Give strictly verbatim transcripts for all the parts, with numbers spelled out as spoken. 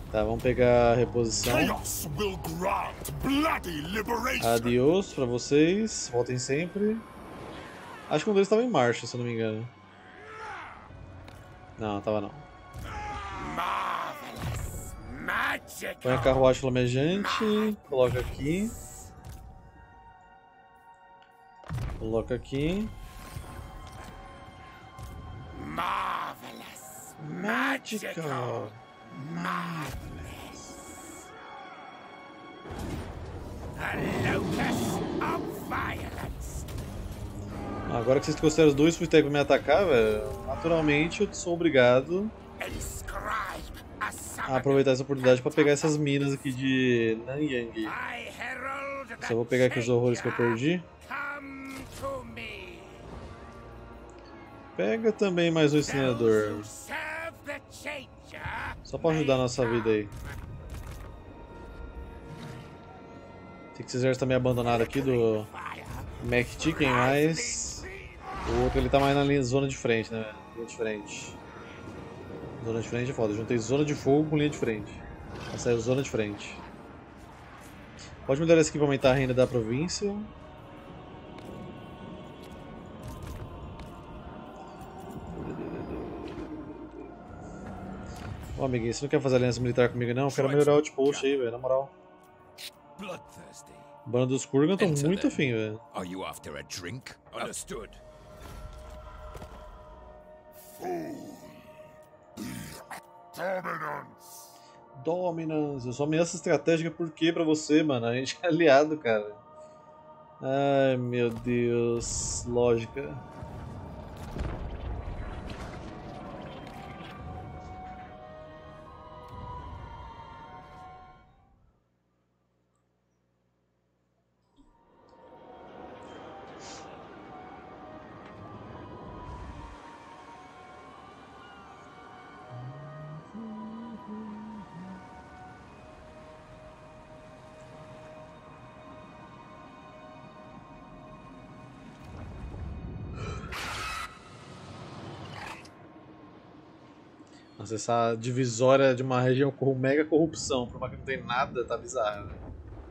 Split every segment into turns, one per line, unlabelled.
Tá, vamos pegar a reposição. Adiós pra vocês. Voltem sempre. Acho que um deles estava em marcha, se eu não me engano. Não, tava não. Põe a carruagem flamejante. Coloca aqui. Coloca aqui. Magical. Marvelous. The locus of violence. Agora que vocês trouxeram os dois full stack pra me atacar, velho, naturalmente eu sou obrigado a aproveitar essa oportunidade pra pegar essas minas aqui de Nanyang. Só vou pegar aqui os horrores que eu perdi. Pega também mais um incinerador. Só pra ajudar a nossa vida aí. Tem que esse exército tá meio abandonado aqui do Mac Chicken, mas o outro ele tá mais na linha, zona de frente, né? Linha de frente. Zona de frente é foda. Eu juntei zona de fogo com linha de frente. Vai sair zona de frente. Pode melhorar esse aqui pra aumentar a renda da província. Ô, amiguinho, você não quer fazer aliança militar comigo não? Eu quero melhorar o outpost aí, velho, na moral. O bando dos Kurgan estão muito afim, velho. Dominance. Eu sou ameaça estratégica por quê pra você, mano? A gente é aliado, cara. Ai, meu Deus. Lógica. Nossa, essa divisória de uma região com mega corrupção pra uma que não tem nada, tá bizarro, né?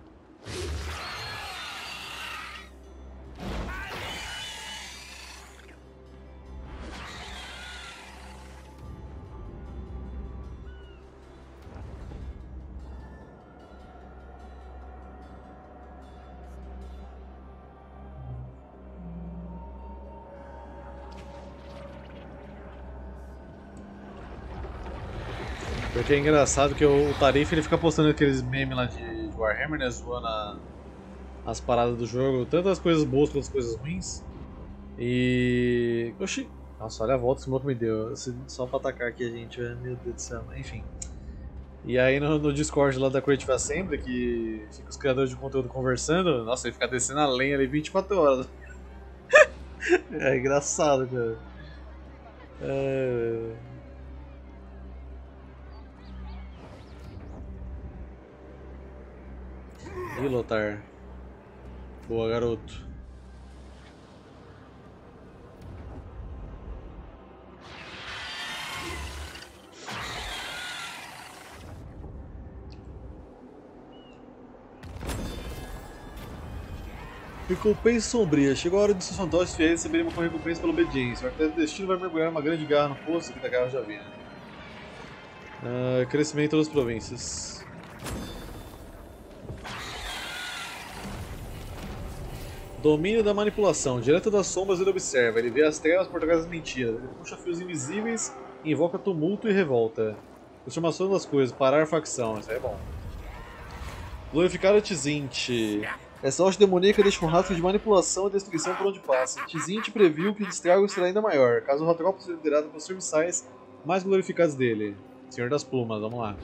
Porque é engraçado que o, o Tarif ele fica postando aqueles memes lá de, de Warhammer, né, zoando a, as paradas do jogo, tanto as coisas boas quanto as coisas ruins. E... Oxi! Nossa, olha a volta que esse maluco me deu, só pra atacar aqui a gente, meu Deus do céu, enfim. E aí no, no Discord lá da Creative Assembly, que fica os criadores de conteúdo conversando, nossa, ele fica descendo a lenha ali vinte e quatro horas. É engraçado, cara. É... Ih, Lothar. Boa, garoto. Recompensa sombria. Chegou a hora de seus fantoches fiéis receberem uma recompensa pela obediência. O arquiteto do destino vai mergulhar uma grande garra no poço que da garra já vinha. Uh, crescimento das províncias. Domínio da manipulação. Direto das sombras ele observa. Ele vê as trevas por trás das mentiras. Ele puxa fios invisíveis, invoca tumulto e revolta. Transformação das coisas. Parar a facção. Isso aí é bom. Glorificar a Tzint. Essa hoste demoníaca deixa um rastro de manipulação e destruição por onde passa. Tzint previu que o estrago será ainda maior, caso o Ratrópolis seja liderado pelos serviçais mais glorificados dele. Senhor das Plumas, vamos lá.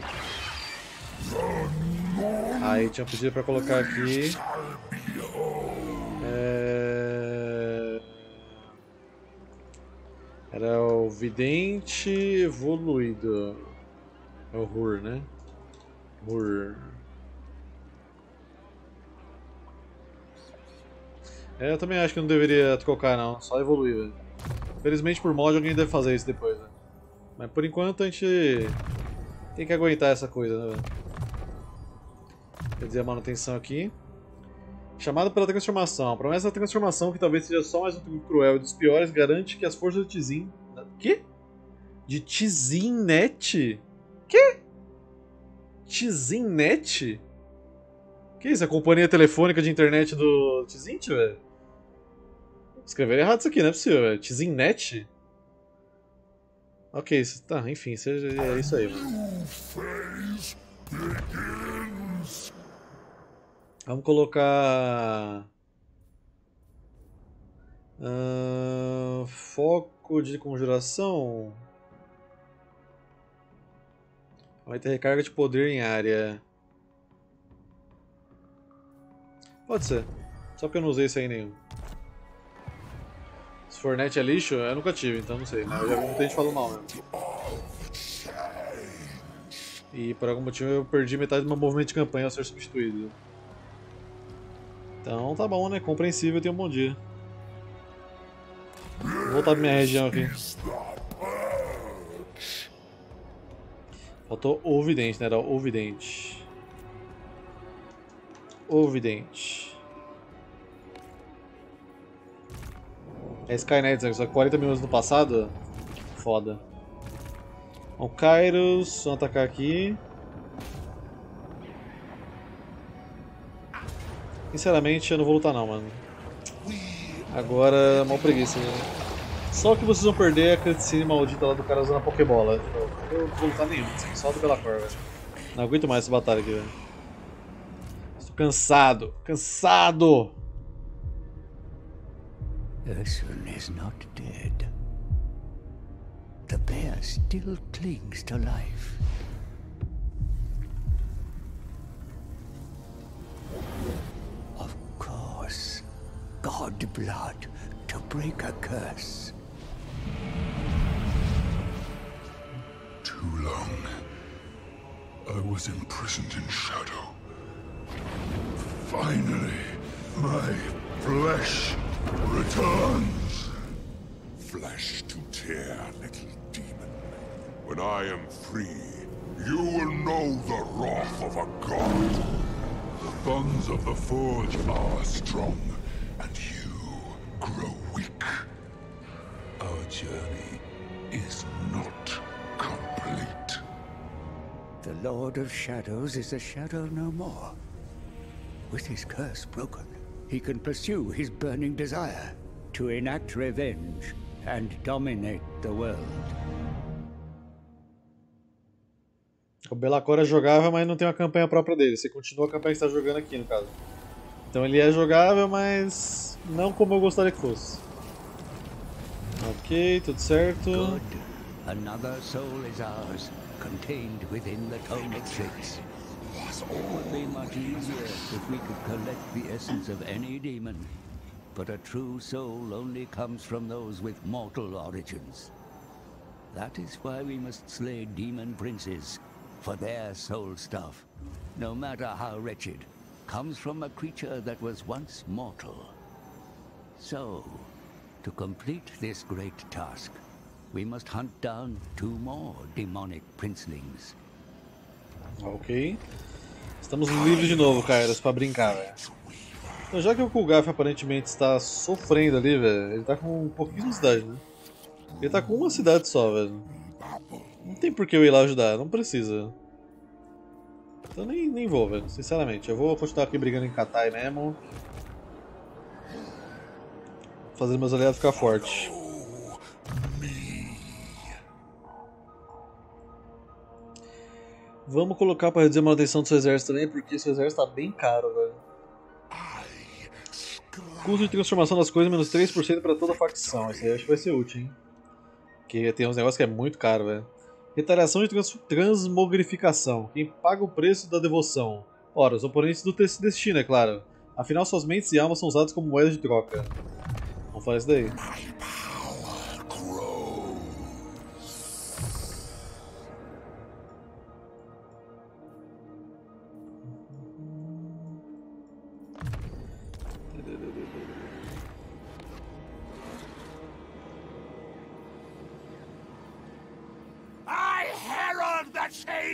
Aí tinha pedido pra colocar aqui. É... Era o Vidente Evoluído. É o Hur, né? Hur. É, eu também acho que não deveria trocar não, só evoluir, velho. Felizmente por mod alguém deve fazer isso depois, né? Mas por enquanto a gente Tem que aguentar essa coisa, né, velho? Quer dizer, a manutenção aqui. Chamado pela transformação. A promessa da transformação, que talvez seja só mais um truque cruel e dos piores, garante que as forças de Tizin... Quê? De Tizinnet? Quê? Tizinnet? Que isso? A companhia telefônica de internet do Tizint, velho? Escreveram errado isso aqui, não é possível, velho. Tizinnet? Ok, tá, enfim, é isso aí, mano. Vamos colocar... Uh, foco de conjuração. Vai ter recarga de poder em área. Pode ser. Só porque eu não usei isso aí nenhum. Se Fornet é lixo, eu nunca tive, então não sei. Mas eu já vi muita gente falando mal mesmo. E por algum motivo eu perdi metade do meu movimento de campanha ao ser substituído. Então tá bom, né? Compreensível, tenha um bom dia. Vou voltar pra minha região aqui. Faltou o vidente, né? Era o vidente. O vidente. É Skynet, só que quarenta minutos no passado? Foda. O Kairos, vamos atacar aqui. Sinceramente, eu não vou lutar não, mano. Agora, mal preguiça, né? Só que vocês vão perder a cutscene maldita lá do cara usando a Pokébola. Eu não vou lutar nenhum, só do Belacor, velho. Não aguento mais essa batalha aqui, velho. Estou cansado, cansado!
Ursun is not dead. The bear still clings to life. Of course, God blood to break a curse.
Too long. I was imprisoned in shadow. Finally, my flesh returns. Flesh to tear, little demon. When I am free, you will know the wrath of a god. The bonds of the Forge are strong, and you grow weak. Our journey is not complete.
The Lord of Shadows is a shadow no more. With his curse broken, he can pursue his burning desire to enact revenge and dominate the world.
O Belacor é jogável, mas não tem uma campanha própria dele. Você continua a campanha que está jogando aqui, no caso. Então ele é jogável, mas não como eu gostaria que fosse. Ok, tudo certo.
Good. Another soul is ours, contained within the Tome of Six. It would be much easier if we could collect the essence of any demon. But a true soul only comes from those with mortal origins. That is why we must slay demon princes, for their soul stuff, no matter how wretched, comes from a creature that was once mortal. So, to complete this great task, we must hunt down two more demonic princelings.
Ok. Estamos livres de novo, Kairos, pra brincar, velho. Então, já que o Kulgaf aparentemente está sofrendo ali, velho, ele tá com pouquíssima cidade, né? Ele tá com uma cidade só, velho. Não tem por que eu ir lá ajudar, não precisa. Então nem, nem vou, velho, sinceramente. Eu vou continuar aqui brigando em Katai mesmo. Fazendo meus aliados ficar fortes. Vamos colocar pra reduzir a manutenção do seu exército também, porque seu exército tá bem caro, velho. Custo de transformação das coisas, menos três por cento pra toda a facção. Isso aí eu acho que vai ser útil, hein. Porque tem uns negócios que é muito caro, velho. Retaliação de trans transmogrificação. Quem paga o preço da devoção? Ora, os oponentes do destino, é claro. Afinal, suas mentes e almas são usadas como moeda de troca. Vamos fazer isso daí.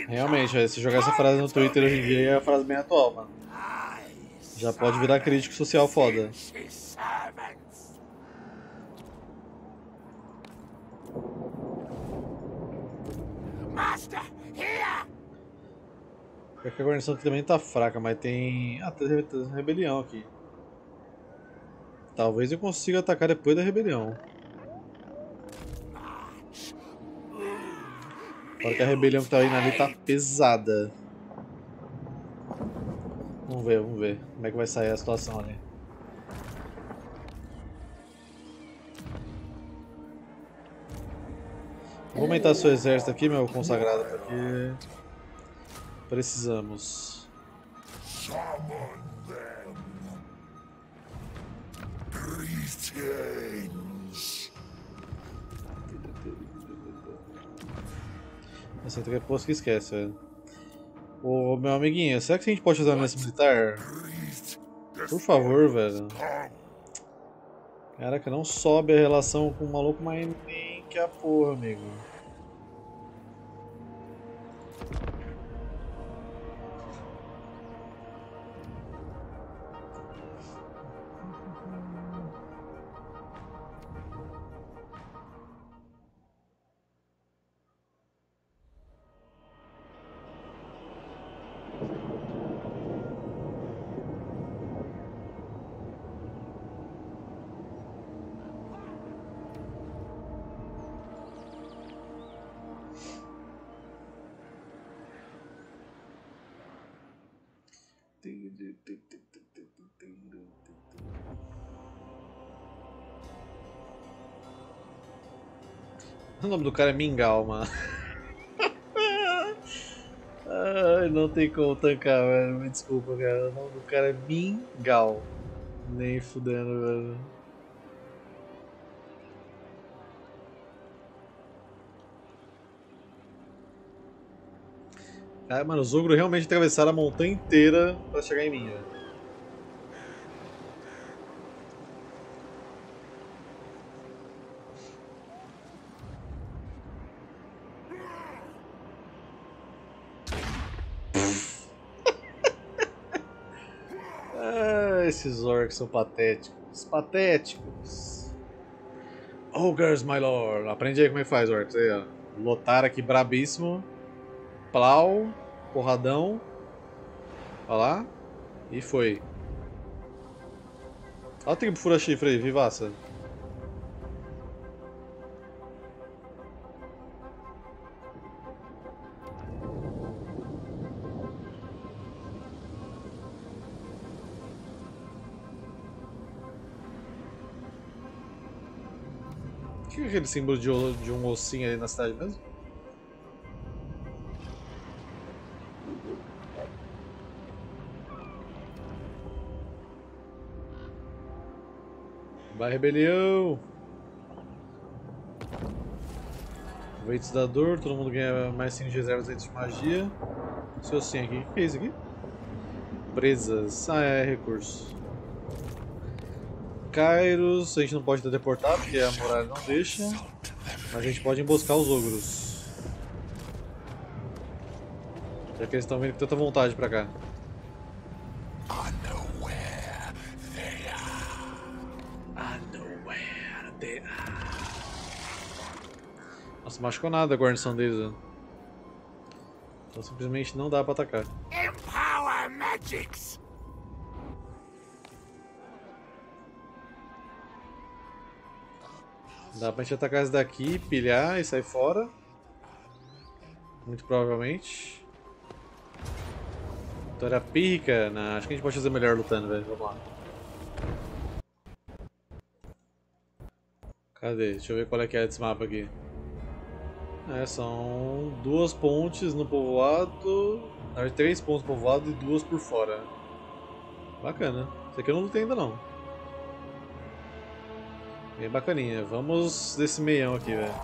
Realmente, véio, se jogar essa frase no Twitter hoje em dia é a frase bem atual, mano. Já pode virar crítico social foda. É que a guarnição aqui também tá fraca, mas tem... Ah, tem rebelião aqui. Talvez eu consiga atacar depois da rebelião. Fora que a rebelião que tá indo ali tá pesada. Vamos ver, vamos ver como é que vai sair a situação ali. Vou aumentar seu exército aqui, meu consagrado, porque precisamos. Essa aqui é posto que esquece, velho. Ô, meu amiguinho, será que a gente pode fazer uma aliança militar? Por favor, velho. Caraca, não sobe a relação com o maluco, mas nem que a porra, amigo. O nome do cara é Mingau, mano. Ai, não tem como tancar, velho. Me desculpa, cara. O nome do cara é Mingau. Nem fudendo, velho. Ah, mano, os ogros realmente atravessaram a montanha inteira pra chegar em mim, velho. Ah, esses orcs são patéticos. Patéticos. Ogres, my lord. Aprende aí como é que faz, orcs. Aí, ó. Lotar aqui brabíssimo. Plau, porradão, olha lá, e foi. Olha o tribo fura-chifre aí, vivaça. O que é aquele símbolo de, de um ossinho ali na cidade mesmo? Vai, rebelião! Veitos da dor, todo mundo ganha mais cinco de reservas de magia. Seu sim aqui, o que é isso aqui? Presas, ah é, recurso. Kairos, a gente não pode teleportar porque a muralha não deixa. Mas a gente pode emboscar os ogros. Já que eles estão vindo com tanta vontade pra cá. Nossa, machucou nada a guarnição deles, né? Então simplesmente não dá pra atacar.
Empower magics.
Dá pra gente atacar esse daqui, pilhar e sair fora. Muito provavelmente. Vitória pírrica? Não, acho que a gente pode fazer melhor lutando, velho. Vamos lá. Cadê? Deixa eu ver qual é que é desse mapa aqui. É, são duas pontes no povoado, na verdade, três pontos no povoado e duas por fora. Bacana. Isso aqui eu não lutei ainda não. Bem bacaninha. Vamos desse meião aqui, velho.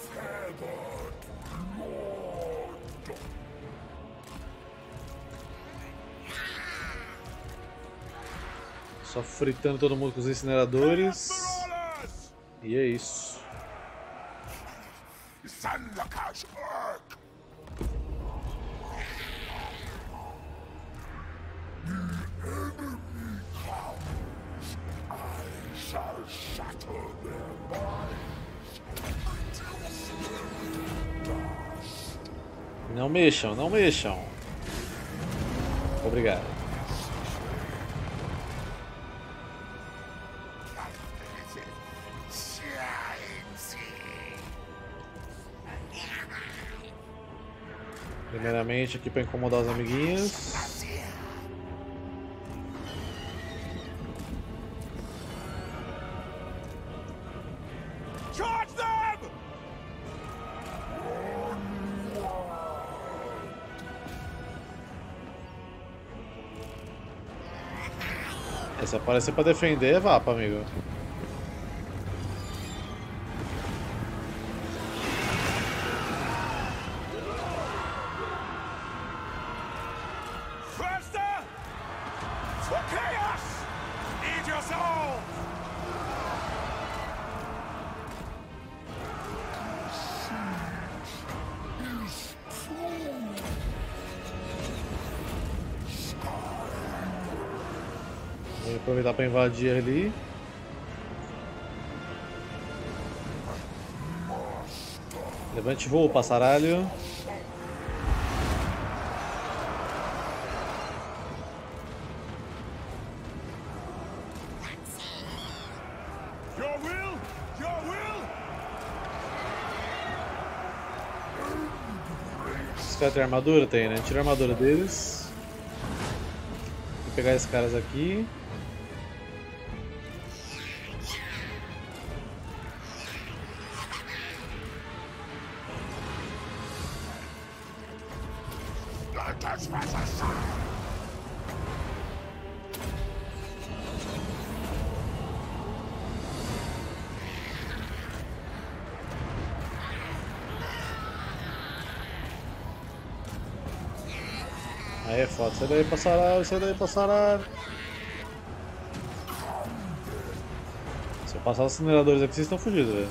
Só fritando todo mundo com os incineradores. E é isso. Não mexam, não mexam. Obrigado. Primeiramente aqui para incomodar os amiguinhos.
Charge them!
É, se aparecer para defender, vá, amigo. Vou aproveitar para invadir ali. Levante voo, passaralho.
Your will! Your will!
Esses caras têm armadura? Tem, né? Tira a armadura deles. Vou pegar esses caras aqui. Aí é foda, sai daí, passaralho, sai daí, passaralho. Se eu passar os aceleradores aqui, vocês estão fugidos, velho.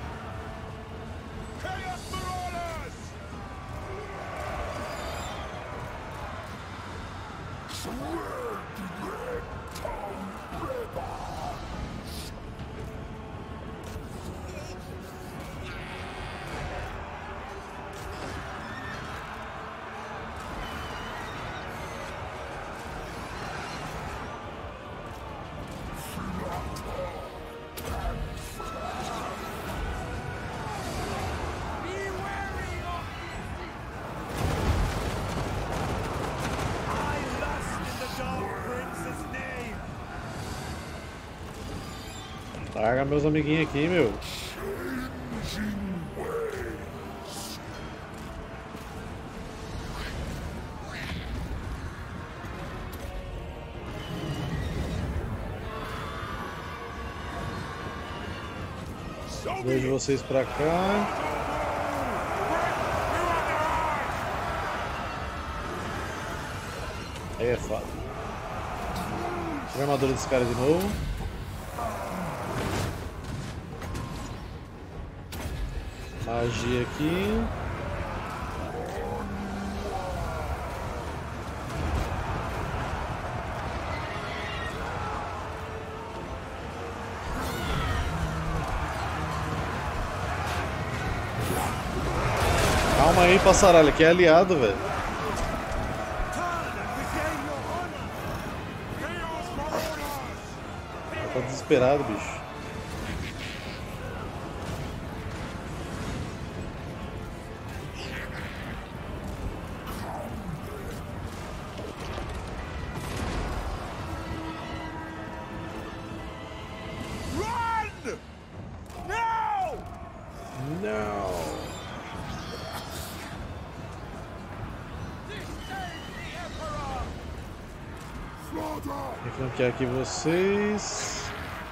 Larga meus amiguinhos aqui, meu. Vejo vocês pra cá. Aí é foda. Tira a armadura desse cara de novo. Magia aqui. Calma aí, passaralho, aqui é aliado, velho. Tá desesperado, bicho. Vou flanquear aqui vocês.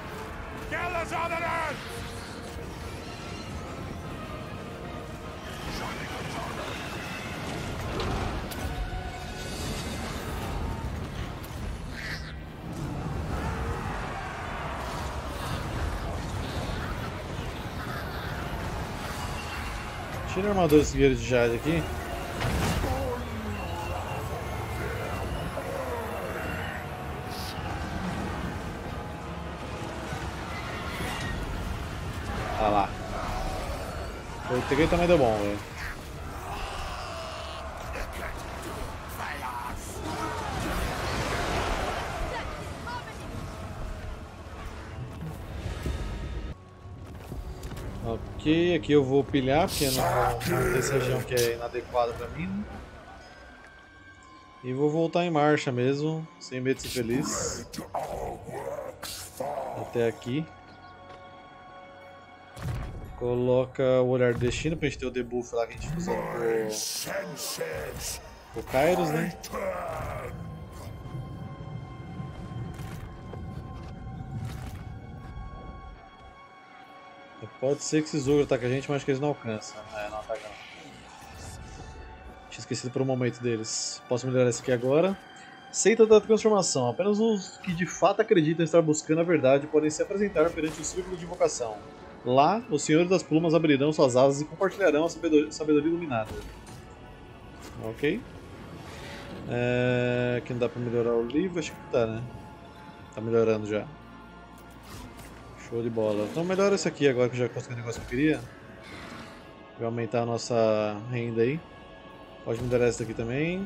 Tira a armadura desse guerreiro de Jade aqui. Olha lá. Eu peguei também deu bom, velho. Ok, aqui eu vou pilhar, porque eu não vou manter essa região que é inadequada pra mim. Né? E vou voltar em marcha mesmo, sem medo de ser feliz. Até aqui. Coloca o olhar do destino pra gente ter o debuff lá que a gente usa pro, pro Kairos, né? Pode ser que esse Zogro ataque a gente, mas acho que eles não alcançam. É, não atacam. Tinha esquecido por um momento deles. Posso melhorar esse aqui agora. Seita da transformação. Apenas os que de fato acreditam estar buscando a verdade podem se apresentar perante o círculo de invocação. Lá, os senhores das plumas abrirão suas asas e compartilharão a sabedoria, sabedoria iluminada. Ok. É... Aqui não dá pra melhorar o livro? Acho que tá, né? Tá melhorando já. Show de bola. Então melhora esse aqui agora que eu já consegui o negócio que eu queria. Vai aumentar a nossa renda aí. Pode melhorar essa aqui também.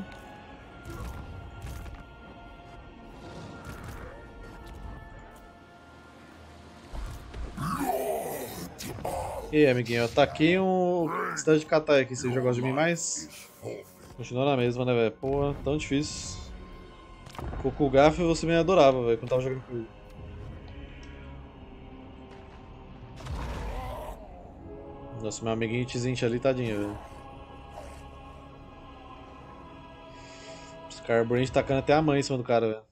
E aí, amiguinho, eu ataquei um cidade de Katai aqui. Você já gosta de mim mais? Continua na mesma, né, velho? Pô, tão difícil. Com o Gaf você me adorava, velho, quando tava jogando com ele. Nossa, meu amiguinho Tzint ali, tadinho, velho. Os Carbrand tacando até a mãe em cima do cara, velho.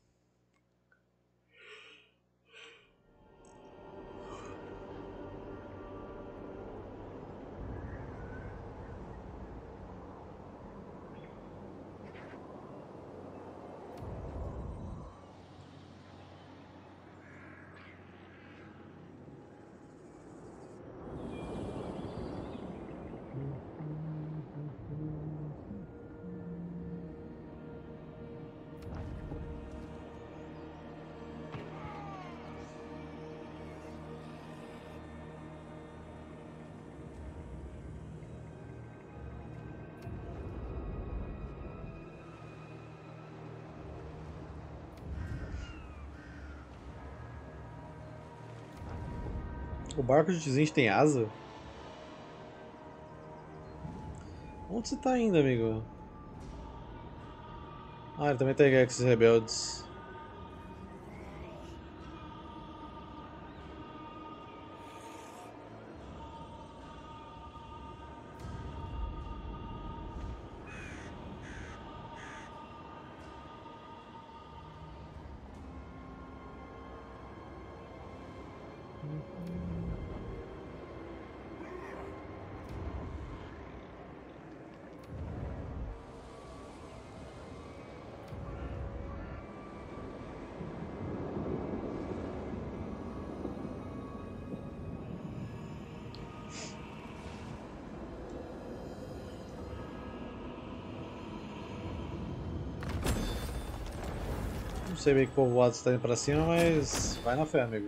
O barco de Tzint tem asa? Onde você tá indo, amigo? Ah, ele também tem guerra com esses rebeldes. Não sei bem que povoado está indo pra cima, mas vai na fé, amigo.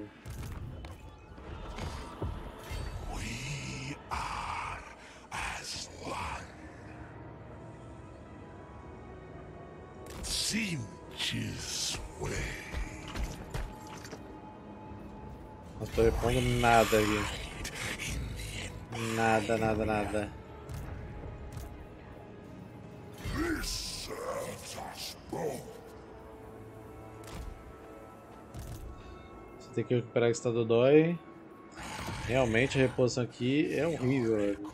We are as one. Tzint's way.
Não tô repondo nada aqui. Nada, nada, nada.
This serves us both.
Você tem que recuperar o estado dói. Realmente a reposição aqui é horrível, velho.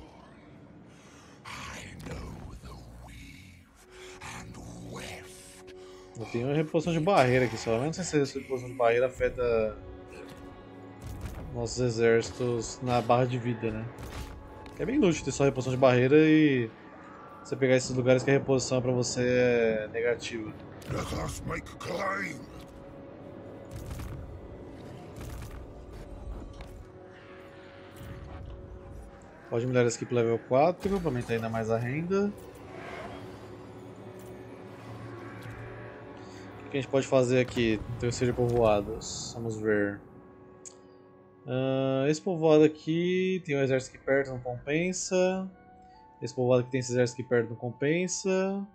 Eu tenho uma reposição de barreira aqui só. Eu não sei se essa reposição de barreira afeta nossos exércitos na barra de vida, né? Que é bem inútil ter só reposição de barreira e você pegar esses lugares que a reposição pra você é negativa.
Let us make climb.
Pode melhorar esse aqui pro level quatro, pra aumentar ainda mais a renda. O que a gente pode fazer aqui no terceiro povoados? Vamos ver. Uh, esse povoado aqui tem um exército aqui perto, não compensa. Esse povoado aqui tem esse exército aqui perto, não compensa.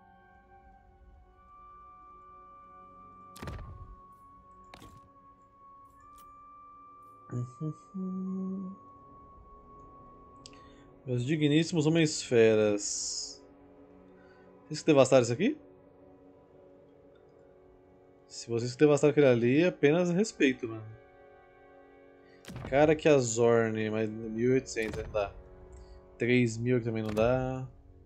Meus digníssimos homens feras. Vocês que devastaram isso aqui? Se vocês que devastaram aquele ali, apenas respeito, mano. Cara, que a Zorn, mas mil e oitocentos não dá. três mil também não dá.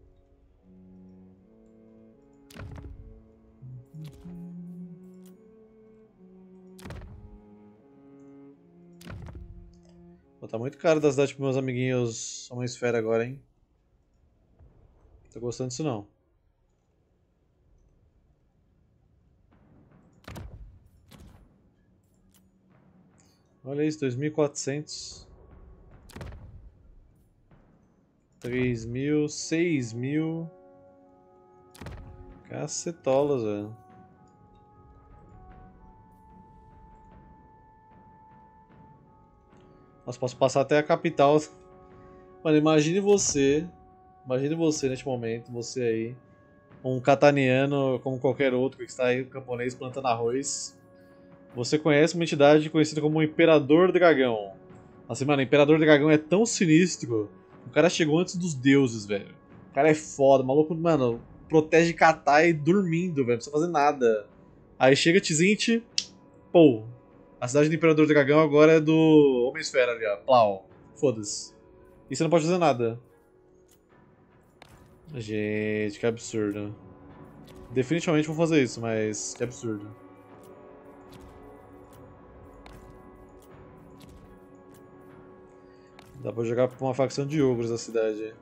Pô, tá muito caro da cidade pros meus amiguinhos Homem Esfera agora, hein? Tô gostando disso não. Olha isso, dois mil e quatrocentos. três mil, seis mil. Cacetolas, velho. Nossa, posso passar até a capital. Mano, imagine você. Imagine você neste momento, você aí. Um cataniano como qualquer outro que está aí, um camponês plantando arroz. Você conhece uma entidade conhecida como o Imperador Dragão. Assim, mano, o Imperador Dragão é tão sinistro. O cara chegou antes dos deuses, velho. O cara é foda, o maluco, mano, protege Katai dormindo, velho. Não precisa fazer nada. Aí chega Tzint, pô. A cidade do Imperador Dragão agora é do Homem-Esfera ali, ó. Plau. Foda-se. E você não pode fazer nada. Gente, que absurdo. Definitivamente vou fazer isso, mas que absurdo. Dá pra jogar pra uma facção de ogros da cidade.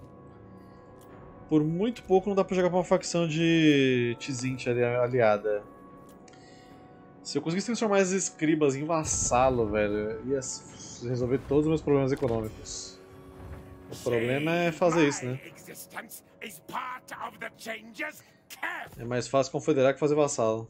Por muito pouco não dá pra jogar pra uma facção de Tzint ali, aliada. Se eu conseguisse transformar as escribas em vassalo, velho, ia resolver todos os meus problemas econômicos. O problema é fazer isso, né? É mais fácil confederar que fazer vassalo.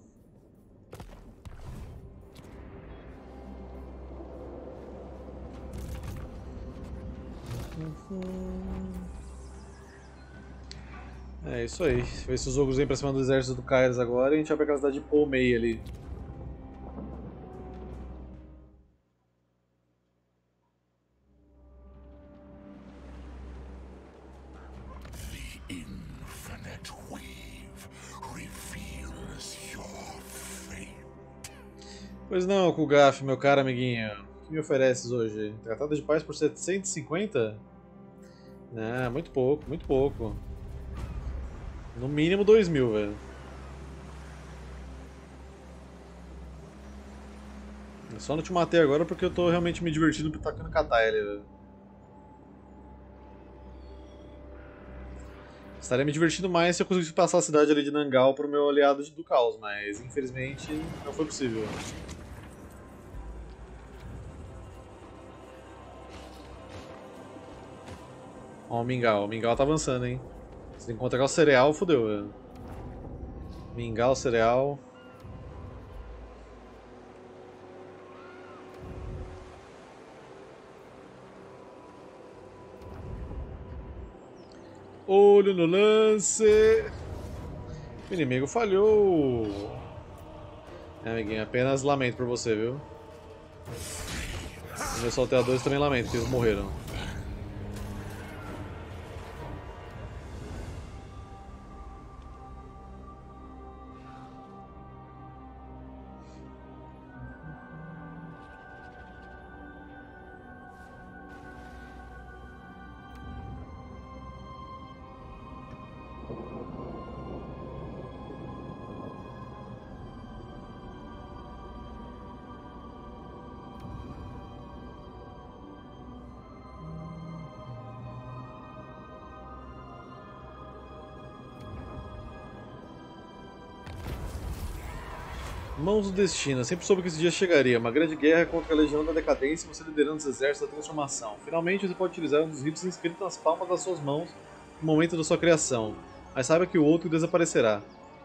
É isso aí. Ver se os ogros vêm pra cima do exército do Kairos agora e a gente vai pra aquela cidade de Pomei ali. Pois não, Kugaf, meu caro amiguinho. O que me ofereces hoje? Tratado de paz por setecentos e cinquenta? Não, muito pouco, muito pouco. No mínimo dois mil, velho. Eu só não te matei agora porque eu tô realmente me divertindo tacando Katai ali, velho. Estaria me divertindo mais se eu conseguisse passar a cidade ali de Nangal pro meu aliado do caos, mas infelizmente não foi possível. Ó, o Mingau. O Mingau tá avançando, hein? Se encontrar o cereal, fodeu, velho. Mingau, cereal. Olho no lance. O inimigo falhou. É, amiguinho, apenas lamento por você, viu? Os meus salteadores também lamento, porque eles morreram. Mãos do Destino. Sempre soube que esse dia chegaria. Uma grande guerra contra a Legião da Decadência e você liderando os exércitos da transformação. Finalmente você pode utilizar um dos ritos inscritos nas palmas das suas mãos no momento da sua criação. Mas saiba que o outro desaparecerá.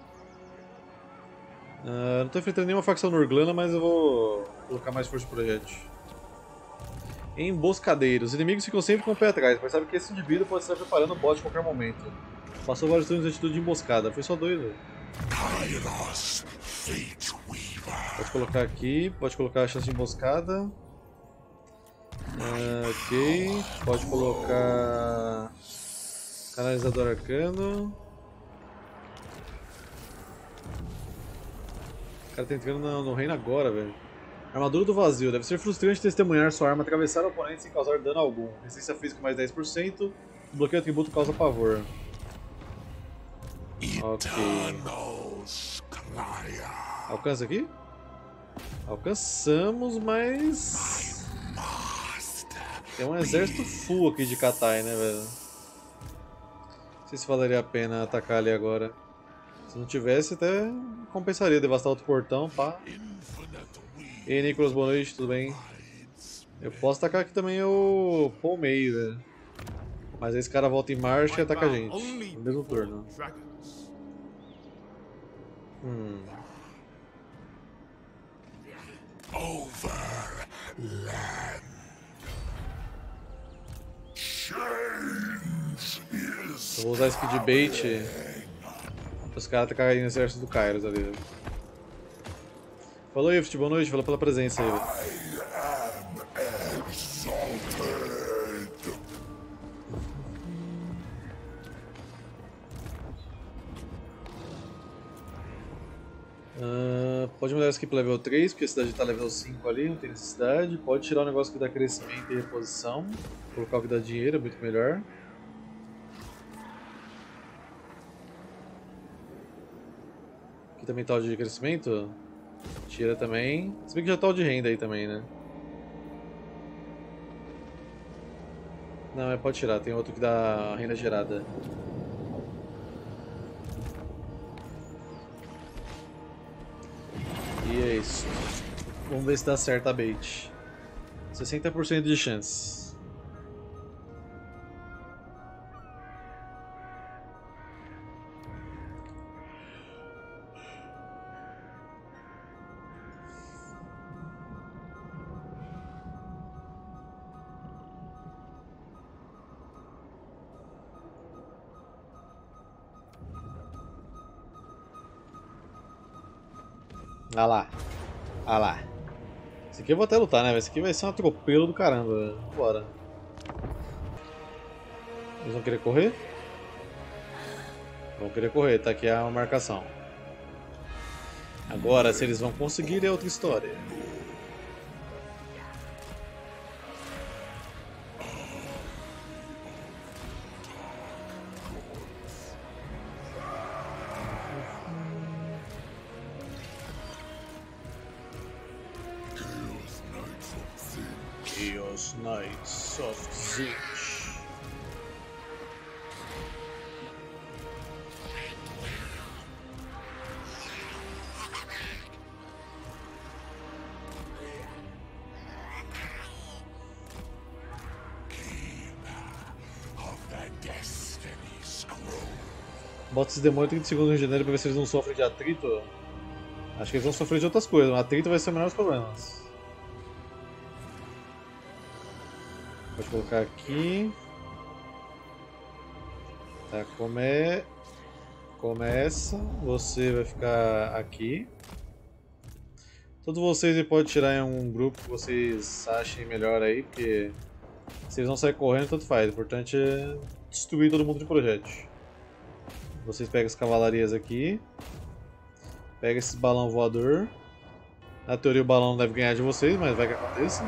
Uh, não estou enfrentando nenhuma facção Nurglana, mas eu vou colocar mais força no projeto. Emboscadeiros. Os inimigos ficam sempre com o pé atrás, mas sabe que esse indivíduo pode estar preparando o bote a qualquer momento. Passou vários turnos de atitude de emboscada. Foi só dois, velho. Pode colocar aqui, pode colocar a chance de emboscada. Ah, ok, pode colocar canalizador arcano. O cara tá entrando no, no reino agora, velho. Armadura do vazio. Deve ser frustrante testemunhar sua arma atravessar o oponente sem causar dano algum. Resistência física mais dez por cento. Bloqueio atributo causa pavor. Ok. Alcança aqui? Alcançamos, mas... tem um exército full aqui de Katai, né, velho? Não sei se valeria a pena atacar ali agora. Se não tivesse, até compensaria devastar outro portão, pá. E aí, Nicolas, boa noite, tudo bem? Eu posso atacar aqui também o Paul May, velho. Mas aí esse cara volta em marcha e ataca a gente. No mesmo turno. Hum. Eu vou usar Speed Bait para os caras atacarem no exército do Kairos ali, velho. Falou, Ift, boa noite, valeu pela presença aí, velho. Uh, pode mudar isso aqui para level três, porque a cidade está level cinco ali, não tem necessidade. Pode tirar o negócio que dá crescimento e reposição. Colocar o que dá dinheiro, é muito melhor. Aqui também tá o de crescimento. Tira também. Se bem que já tá o de renda aí também, né? Não, é, pode tirar, tem outro que dá renda gerada. E é isso. Vamos ver se dá certo a bait. sessenta por cento de chance. Ah lá. Ah lá. Esse aqui eu vou até lutar, né? Esse aqui vai ser um atropelo do caramba. Bora. Eles vão querer correr? Vão querer correr, tá aqui a marcação. Agora, se eles vão conseguir, é outra história. Chaos Knights of Zinch. Bota esses demônios trinta segundos em janeiro pra ver se eles não sofrem de atrito. Acho que eles vão sofrer de outras coisas, mas atrito vai ser o menor dos problemas. Pode colocar aqui. Tá, come... começa. Você vai ficar aqui. Todos vocês podem tirar em um grupo que vocês achem melhor aí, porque se eles não saírem correndo, tanto faz. O importante é destruir todo mundo de projétil. Vocês pegam as cavalarias aqui. Pega esse balão voador. Na teoria o balão não deve ganhar de vocês, mas vai que aconteça.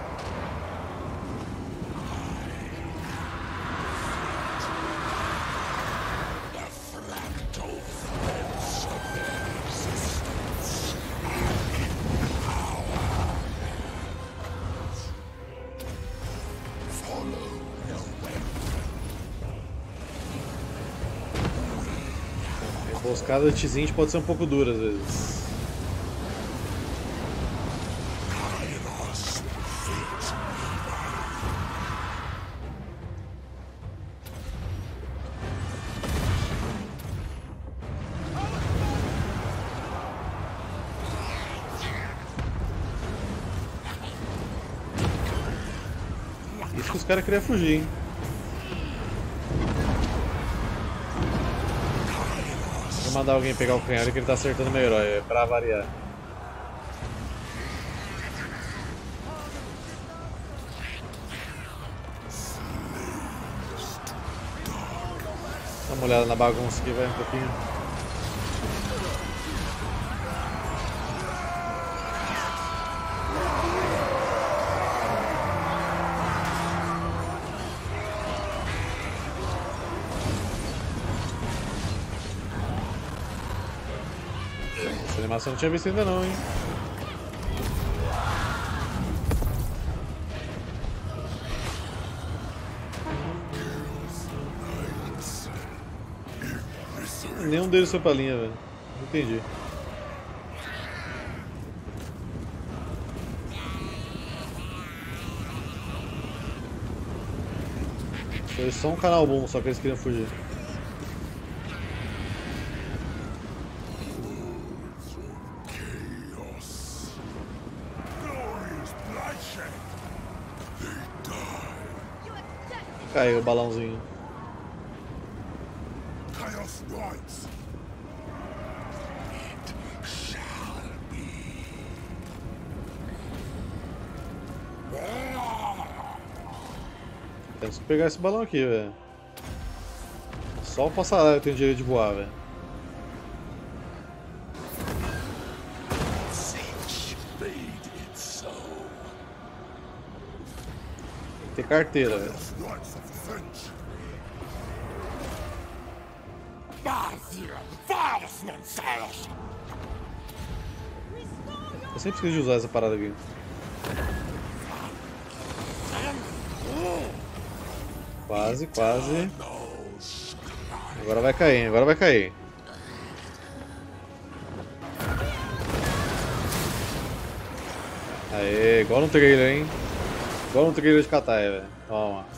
A emboscada de Tzint pode ser um pouco dura às vezes. Isso que os caras queriam fugir, hein? Vou mandar alguém pegar o canhão que ele tá acertando meu herói, é pra variar. uma olhada na bagunça aqui, vai um pouquinho. Essa animação eu não tinha visto ainda não, hein? Nenhum deles foi pra linha, velho. Não entendi. Foi só um canal bom, só que eles queriam fugir. Caiu o balãozinho. Temos que pegar esse balão aqui, velho. Só o passarário tem o direito de voar, velho. Tem que ter carteira, velho. Eu sempre esqueci de usar essa parada aqui. Quase, quase. Agora vai cair, agora vai cair. Aê, igual no trailer, hein? Igual no trailer de Katai, velho. Toma.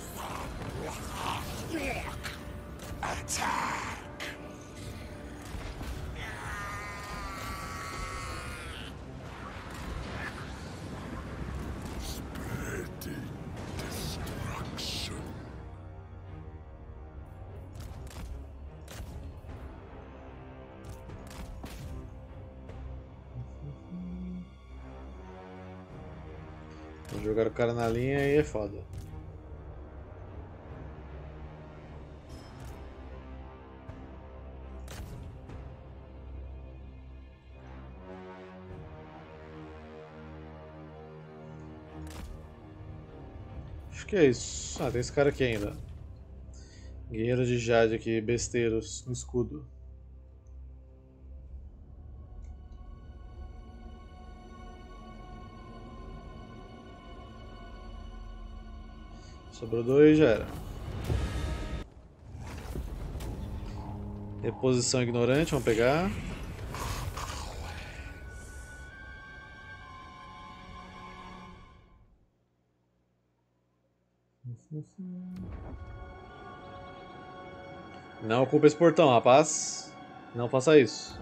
Jogar o cara na linha aí é foda. Acho que é isso. Ah, tem esse cara aqui ainda. Guerreiro de Jade aqui, besteiros, no escudo. Sobrou dois, já era. Reposição ignorante, vamos pegar. Não ocupa esse portão, rapaz. Não faça isso.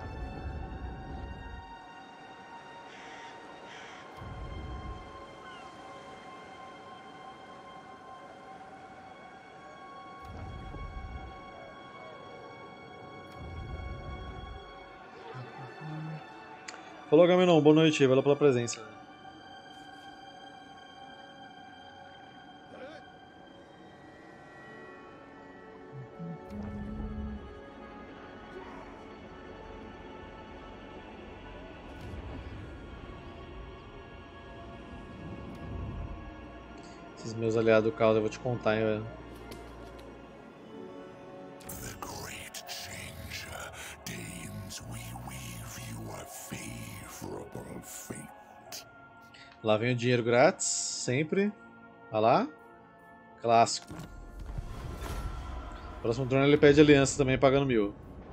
Falou, Gamenon, boa noite, valeu pela presença. Esses meus aliados do caos eu vou te contar, hein, velho. Lá vem o dinheiro grátis, sempre. Olha lá. Clássico. Próximo turno ele pede aliança também, pagando mil.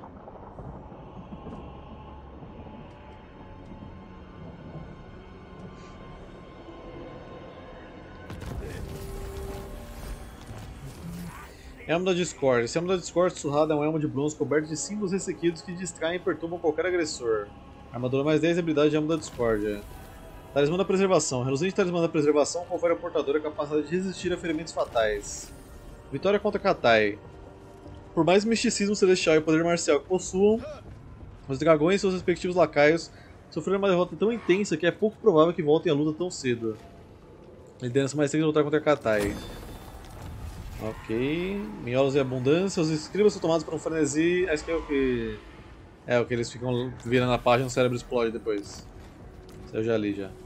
Elmo da Discord. Esse elmo da Discord surrado é um elmo de bronze coberto de símbolos ressequidos que distraem e perturbam qualquer agressor. Armadura mais dez e habilidade de elmo da Discord. Talismã da Preservação. Reluzente Talismã da Preservação confere ao portador a capacidade de resistir a ferimentos fatais. Vitória contra Katai. Por mais misticismo celestial e poder marcial que possuam, os dragões e seus respectivos lacaios sofreram uma derrota tão intensa que é pouco provável que voltem à luta tão cedo. Liderança mais três voltar contra Katai. Ok. Miolos e abundância. Os escribas são tomados por um frenesi. Acho que é o que. É o que eles ficam virando a página e o cérebro explode depois. Isso eu já li já.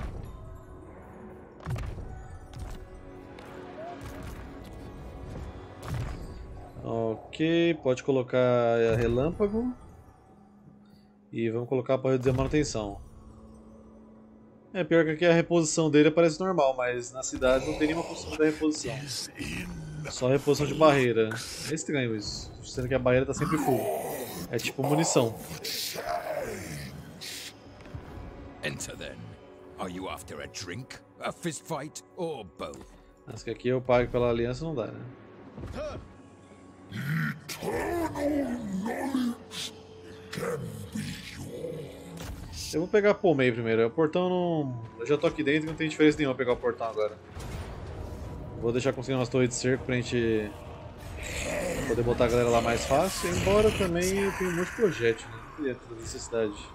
Ok, pode colocar relâmpago. E vamos colocar para reduzir a manutenção. É, pior que aqui a reposição dele parece normal, mas na cidade não tem nenhuma função da reposição. Só reposição de barreira. É estranho isso, sendo que a barreira está sempre full. É tipo munição.
Enter then. Are you after a drink, a fist fight, or both?
Mas que aqui eu pago pela aliança não dá, né? Eu vou pegar a Pomei primeiro. O portão não. Eu já tô aqui dentro e não tem diferença nenhuma pegar o portão agora. Vou deixar conseguir umas torres de cerco pra gente poder botar a galera lá mais fácil. Embora também eu tenha um monte de projétil, né? Não queria toda necessidade.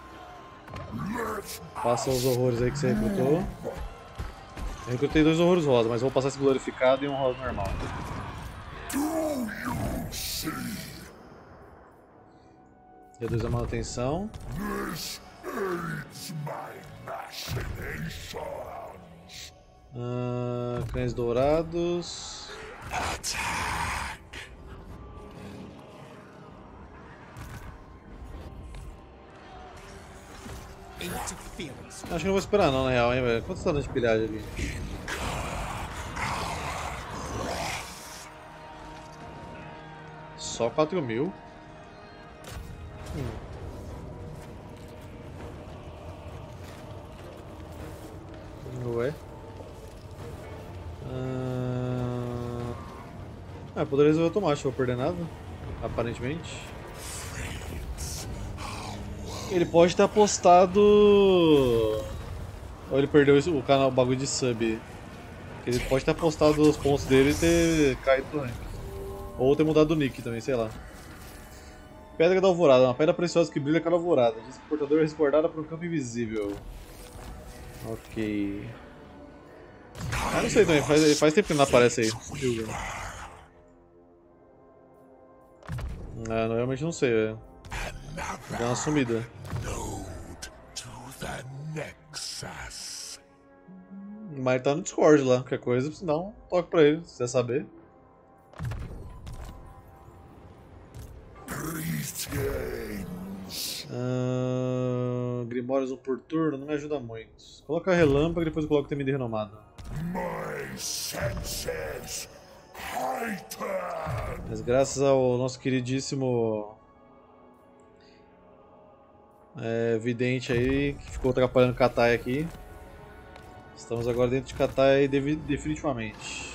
Passa os horrores aí que você recrutou. Eu recrutei dois horrores rosa, mas vou passar esse glorificado e um rosa normal. Reduz a manutenção. Ah, cães dourados. Acho que não vou esperar não, na real, hein, velho. Quanto tá dando de pilhagem ali? Só quatro mil. Hum. Ué? Ah, ah poderia resolver automático, vou perder nada. Aparentemente. Ele pode ter apostado. Ou ele perdeu o canal, o bagulho de sub. Ele pode ter apostado os pontos dele e ter caído do rank. Ou ter mudado o nick também, sei lá. Pedra da Alvorada, uma pedra preciosa que brilha cada alvorada. Diz que o portador é resguardado por um campo invisível. Ok. Ah, não sei também, faz, faz tempo que não aparece aí. Ah, não, realmente não sei, velho. Deu uma sumida. Mas ele tá no Discord lá, qualquer coisa, se não, toque pra ele, se quiser saber. Uh, Grimórios um por turno não me ajuda muito. Coloca relâmpago e depois eu coloco o temido renomado. Mas graças ao nosso queridíssimo é, vidente aí, que ficou atrapalhando Katai aqui, estamos agora dentro de Katai definitivamente.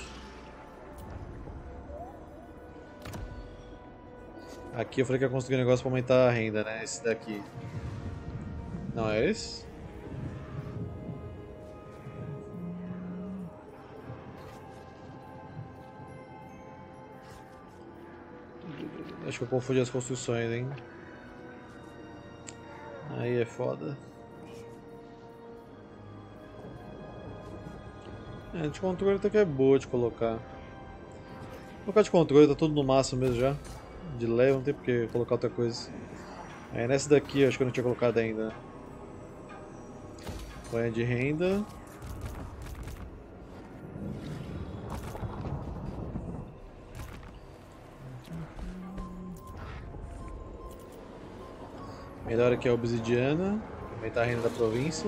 Aqui eu falei que ia construir um negócio para aumentar a renda, né? Esse daqui. Não é esse? Acho que eu confundi as construções, hein? Aí é foda. É, de controle até que é boa de colocar. Vou colocar de controle, tá tudo no máximo mesmo já. De leve, não tem porque colocar outra coisa. Aí nessa daqui eu acho que eu não tinha colocado ainda. Banha de renda. Melhor aqui é a obsidiana. Aumentar a renda da província.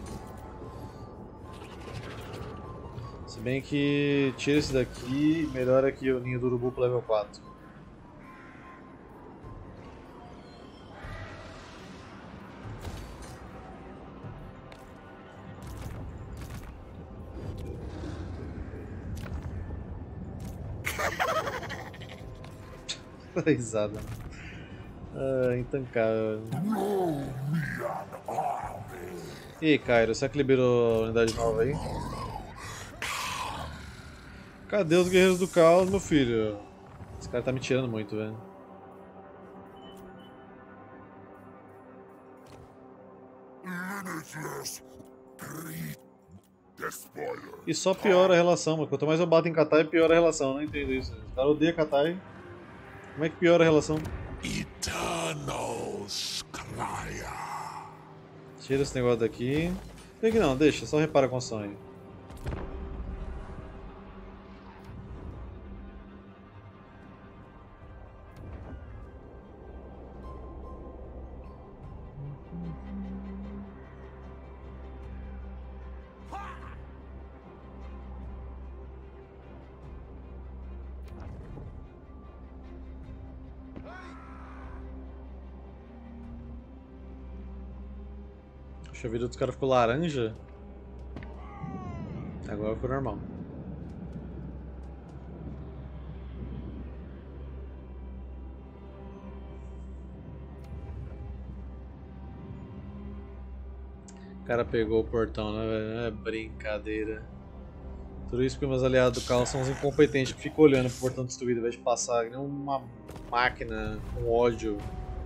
Se bem que tira esse daqui, melhora aqui o ninho do urubu pro level quatro. Risada. Ah, intancável. E aí, Cairo, será que liberou a unidade nova aí? Cadê os guerreiros do caos, meu filho? Esse cara tá me tirando muito, velho. E só piora a relação, mas quanto mais eu bato em Katai, piora a relação. Eu não entendo isso. O cara odeia Katai. Como é que piora a relação?
Eternal Scrya.
Tira esse negócio daqui. Tem que não, deixa, só repara a construção aí. A vida dos caras ficou laranja. Agora ficou normal. O cara pegou o portão, né, velho? É brincadeira. Tudo isso porque meus aliados do carro são uns incompetentes que ficam olhando pro portão destruído ao invés de passar que nem uma máquina com ódio.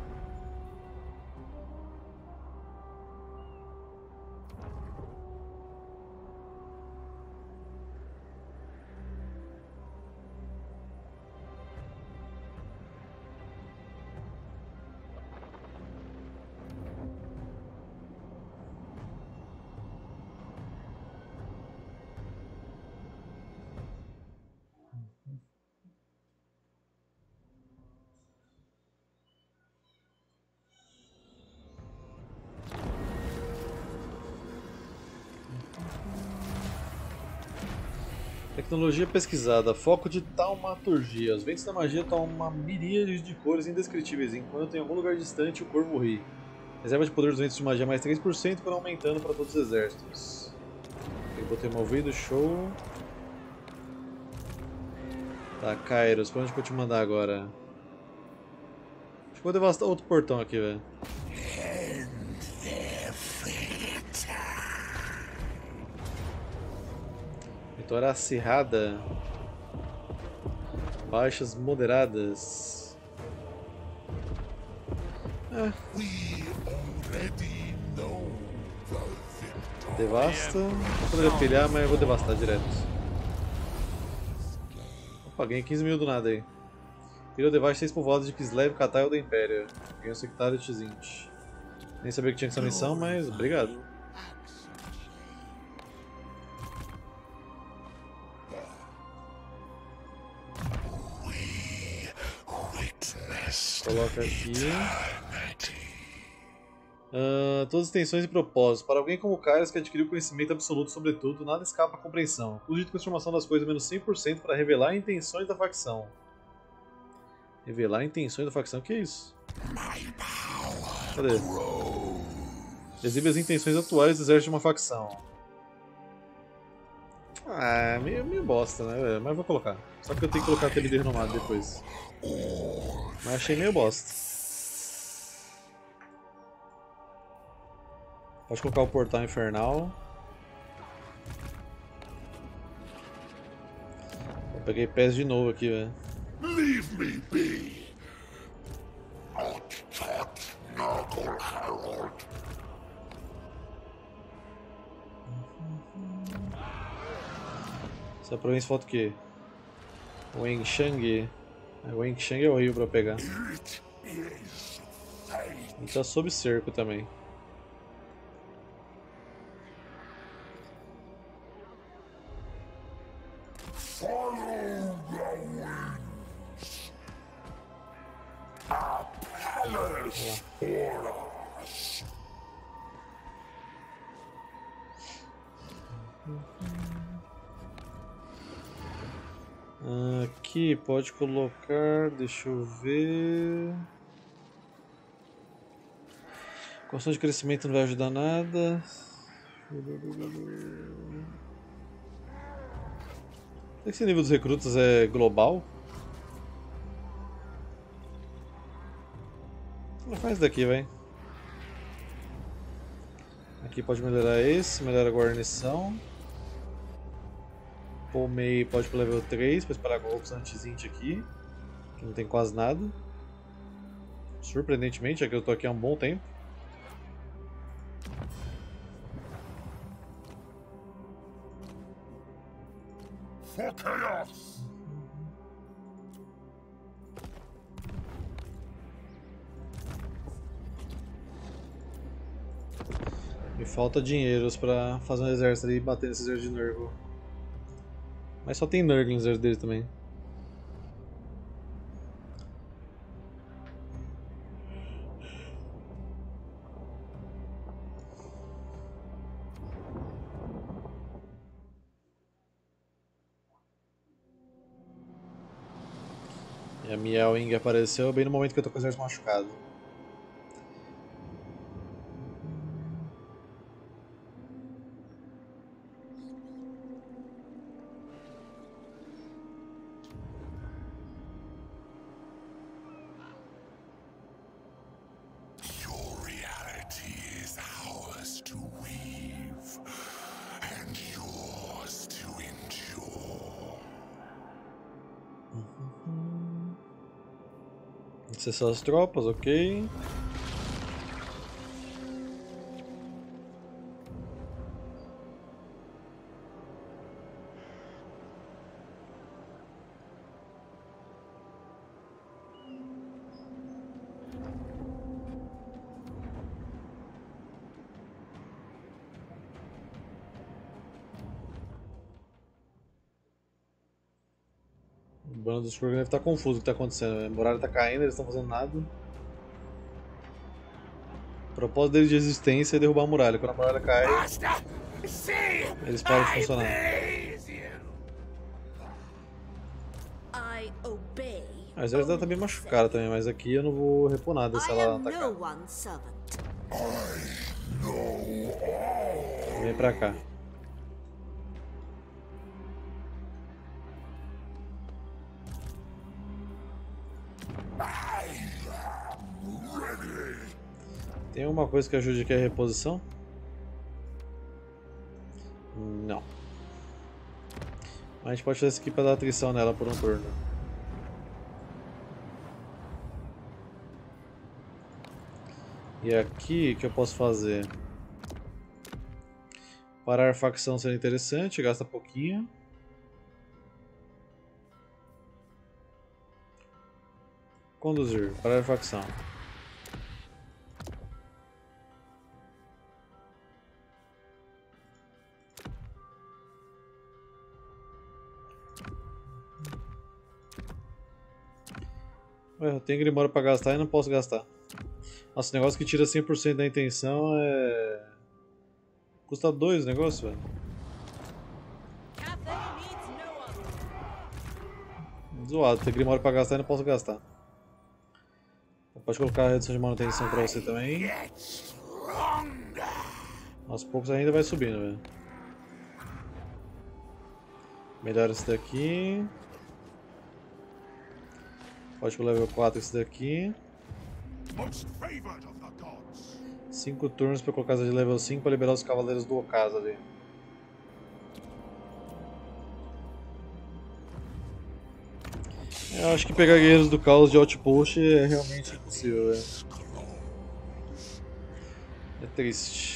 Tecnologia pesquisada, foco de taumaturgia. Os ventos da magia tomam uma miríade de cores indescritíveis, enquanto em algum lugar distante o corvo ri. Reserva de poder dos ventos de magia mais três por cento, foram aumentando para todos os exércitos. Eu botei movido, show. Tá, Kairos, pra onde que eu te mandar agora? Acho que vou devastar outro portão aqui, velho. Vitória acirrada. Baixas moderadas. Ah. Devasta. Não poderia pilhar, mas eu vou devastar direto. Opa, ganhei quinze mil do nada aí. Pilha devasta seis povoados de Kislev, Katai ou do Império. Ganhei o sectário de Tzint. Nem sabia que tinha essa missão, mas obrigado. Coloca aqui. Uh, todas as intenções e propósitos. Para alguém como Kairos que adquiriu conhecimento absoluto sobre tudo, nada escapa à compreensão. Use de transformação das coisas menos cem por cento para revelar intenções da facção. Revelar intenções da facção? O que é isso? Cadê? Exibe as intenções atuais do exército de uma facção. Ah, meio, meio bosta, né? Mas vou colocar. Só que eu tenho que colocar aquele líder renomado depois. Mas achei meio bosta. Pode colocar o portal infernal. Eu peguei pés de novo aqui, velho.
Leave me be. Not touch Nurgle Herald.
Essa província falta o quê? O Wenshang. O Wenshang é horrível pra pegar. E tá sob cerco também.
Follow the winds. A palace for us.
Aqui pode colocar, deixa eu ver. Questão de crescimento não vai ajudar nada. Esse nível dos recrutas é global? Faz daqui, vai. Aqui pode melhorar esse, melhora a guarnição. Pomei pode pro level três para espalhar golpes anti-Tzint aqui, que não tem quase nada. Surpreendentemente, já que eu tô aqui há um bom tempo.
for chaos.
Me falta dinheiros pra fazer um exército ali e bater nesse exército de Nurgle. Mas só tem Nurgle no exército dele também. E a Meowing apareceu bem no momento que eu tô com o exército machucado. Acessar as tropas, ok. O bando dos Skurgan deve estar confuso com o que está acontecendo. A muralha está caindo, eles estão fazendo nada. O propósito deles de existência é derrubar a muralha. Quando a muralha cai, eles param de funcionar. A exército está bem machucada também, mas aqui eu não vou repor nada se ela atacar. Vem pra cá. Tem alguma coisa que ajude aqui a reposição? Não. Mas a gente pode fazer isso aqui para dar atrição nela por um turno. E aqui, o que eu posso fazer? Parar facção seria interessante, gasta pouquinho. Conduzir, parar facção. Ué, eu tenho Grimório pra gastar e não posso gastar. Nossa, o negócio que tira cem por cento da intenção é... Custa dois o negócio, velho. Zoado, tem Grimório pra gastar e não posso gastar. Pode colocar a redução de manutenção pra você também. Aos poucos ainda vai subindo, velho. Melhora esse daqui. Pode pro level quatro esse daqui. cinco turnos para colocar essa de level cinco para liberar os cavaleiros do ocaso ali. Eu acho que pegar guerreiros do caos de outpost é realmente impossível, velho. É triste.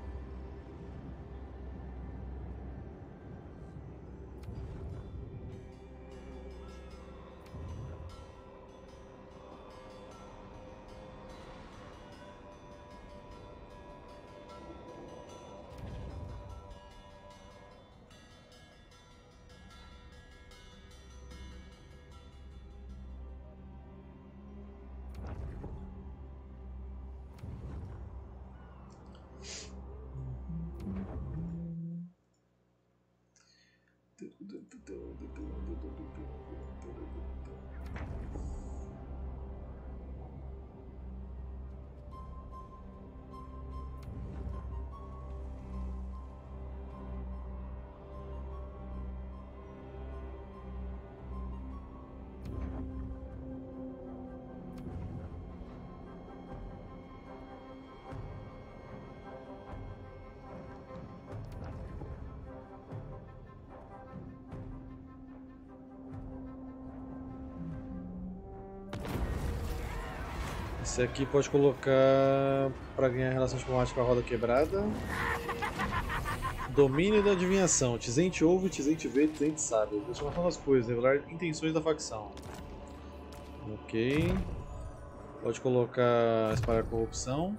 Esse aqui pode colocar para ganhar relação diplomática com a roda quebrada. Domínio da adivinhação. Tizente ouve, Tizente vê, Tizente sabe. Transformação das coisas. Revelar intenções da facção. Ok. Pode colocar espalhar corrupção.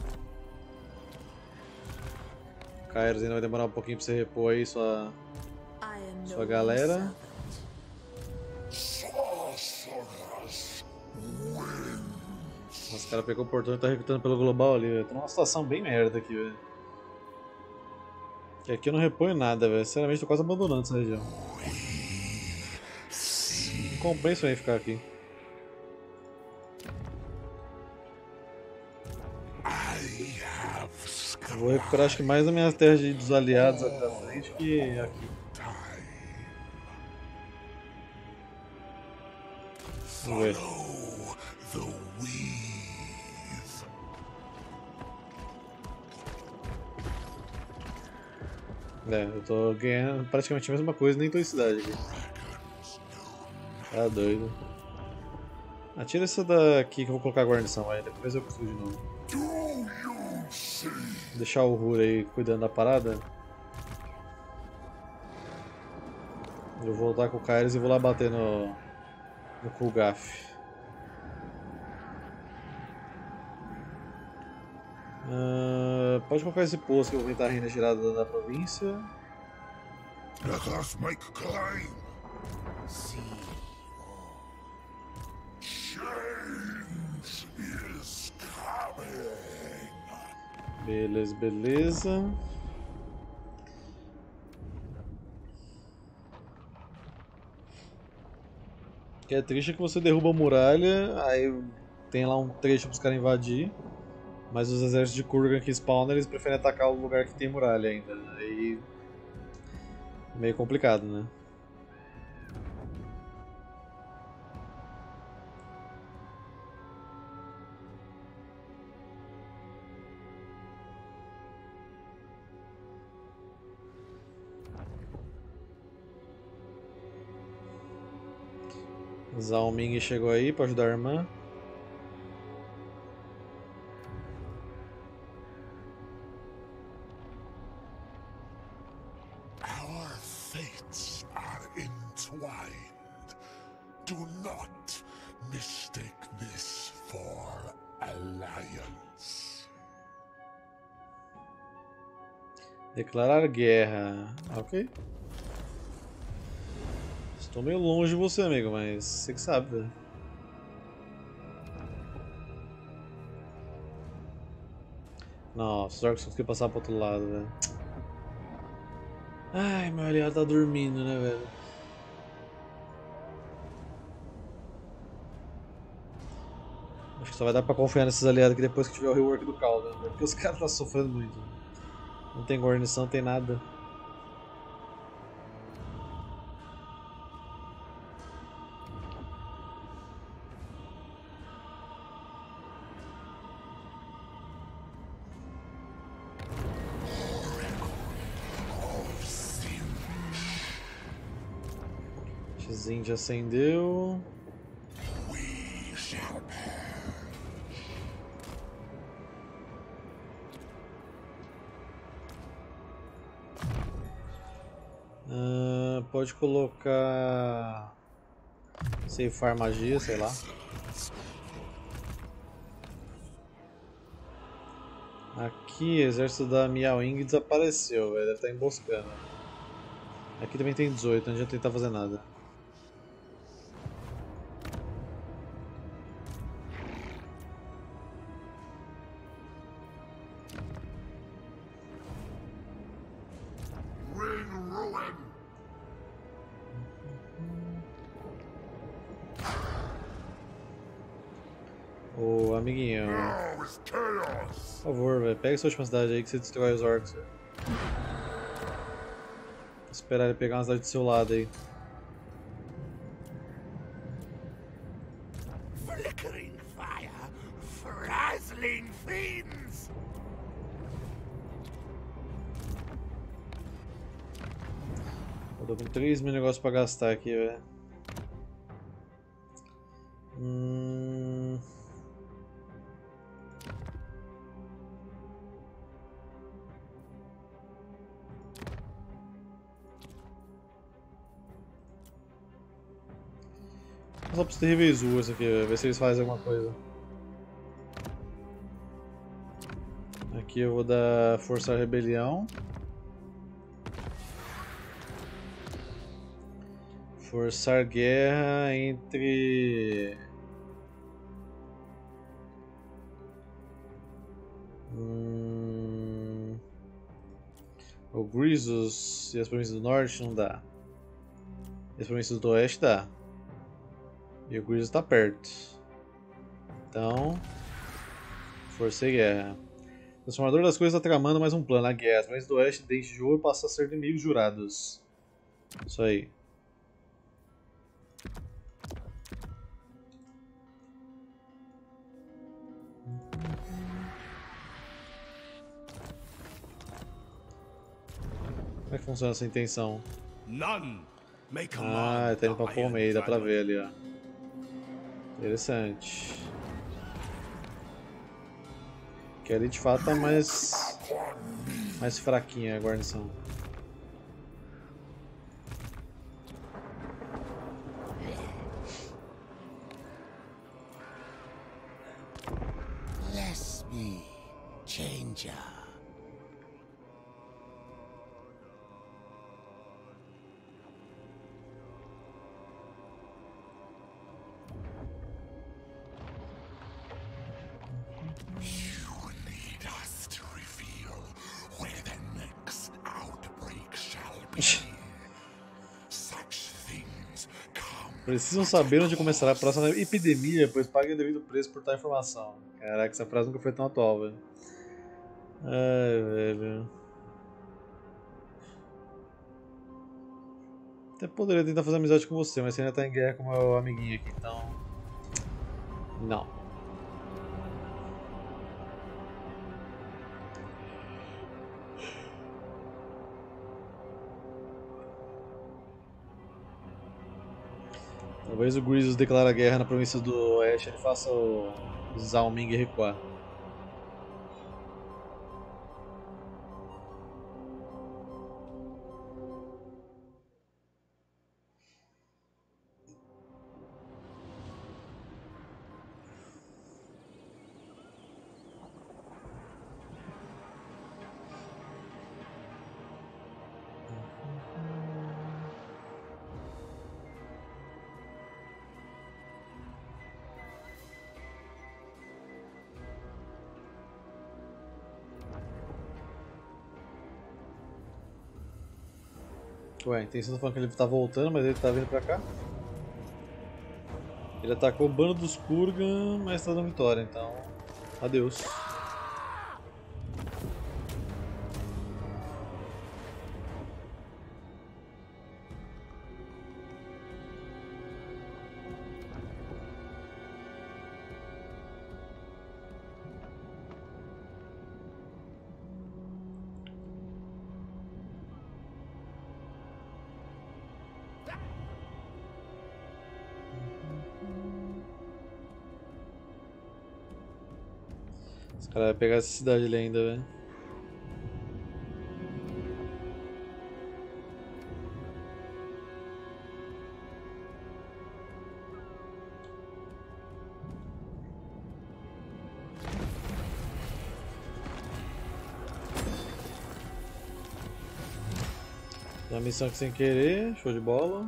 Kairos ainda vai demorar um pouquinho pra você repor aí sua, sua galera. Nossa, o cara pegou o portão e tá recrutando pelo global ali, velho. Tá numa situação bem merda aqui, velho. Que aqui eu não reponho nada, velho. Sinceramente, tô quase abandonando essa região. Não compensa aí ficar aqui. Eu vou recuperar acho que mais as minhas terras de, dos aliados aqui da frente que aqui. Vamos ver. É, eu tô ganhando praticamente a mesma coisa, nem tô em cidade aqui. Tá doido. Atira essa daqui que eu vou colocar a guarnição aí, depois eu consigo de novo. Vou deixar o Hur aí cuidando da parada. Eu vou voltar com o Kairos e vou lá bater no, no Kulgaf. Uh, pode colocar esse posto que eu vou tentar a renda girada da província.
Let us make claim. See. Change is coming.
Beleza, beleza. O que é triste é que você derruba a muralha, aí tem lá um trecho para os caras invadir. Mas os exércitos de Kurgan que spawnam, eles preferem atacar o lugar que tem muralha ainda. Aí... meio complicado, né? Zhao Ming chegou aí para ajudar a irmã.
Do not mistake this for alliance.
Declarar guerra. Ok. Estou meio longe de você, amigo, mas você que sabe, velho. Nossa, os orcs conseguiram passar pro outro lado, velho. Ai, meu aliado tá dormindo, né, velho? Acho que só vai dar pra confiar nesses aliados aqui depois que tiver o rework do Caldan, né? Porque os caras tá sofrendo muito. Não tem guarnição, não tem nada. Xizinho já acendeu. Uh, pode colocar ceifar magia, sei lá. Aqui, exército da Miao Ying desapareceu, velho. Deve estar emboscando. Aqui também tem dezoito, não adianta tentar fazer nada. Ô, amiguinho. Por favor, velho. Pega essa última cidade aí que você destrói os orcs, velho. Vou esperar ele pegar uma cidade do seu lado aí.
Flickering fire, frazzling fiends.
Eu tô com três mil negócios pra gastar aqui, velho. Hum... Só pros terríveis ruas aqui, ver se eles fazem alguma coisa. Aqui eu vou dar forçar rebelião. Forçar guerra entre... Hum... O Grisos e as províncias do norte não dá. E as províncias do oeste dá. E o Grisos está perto. Então... Forcei guerra. O transformador das coisas está tramando mais um plano. A guerra. As províncias do oeste, Dente de Ouro, passam a ser inimigos jurados. Isso aí. Como é que funciona essa intenção? Ah, tá indo pra Pomei, dá pra ver ali, ó. Interessante. Que ali de fato tá mais, mais fraquinha a guarnição.
Bless me, changer.
Precisam saber onde começará a próxima epidemia, pois paguem o devido preço por tal informação. Caraca, essa frase nunca foi tão atual, velho. Ai, velho. Até poderia tentar fazer amizade com você, mas você ainda tá em guerra com o meu amiguinho aqui, então... Não. Talvez o Grisos declare guerra na província do oeste e ele faça o Zhao Ming recuar. Ué, a intenção tá falando que ele tá voltando, mas ele tá vindo pra cá. Ele atacou o bando dos Kurgan, mas tá dando vitória, então... Adeus. Esse cara vai pegar essa cidade ali ainda, velho. Dá missão aqui sem querer, show de bola.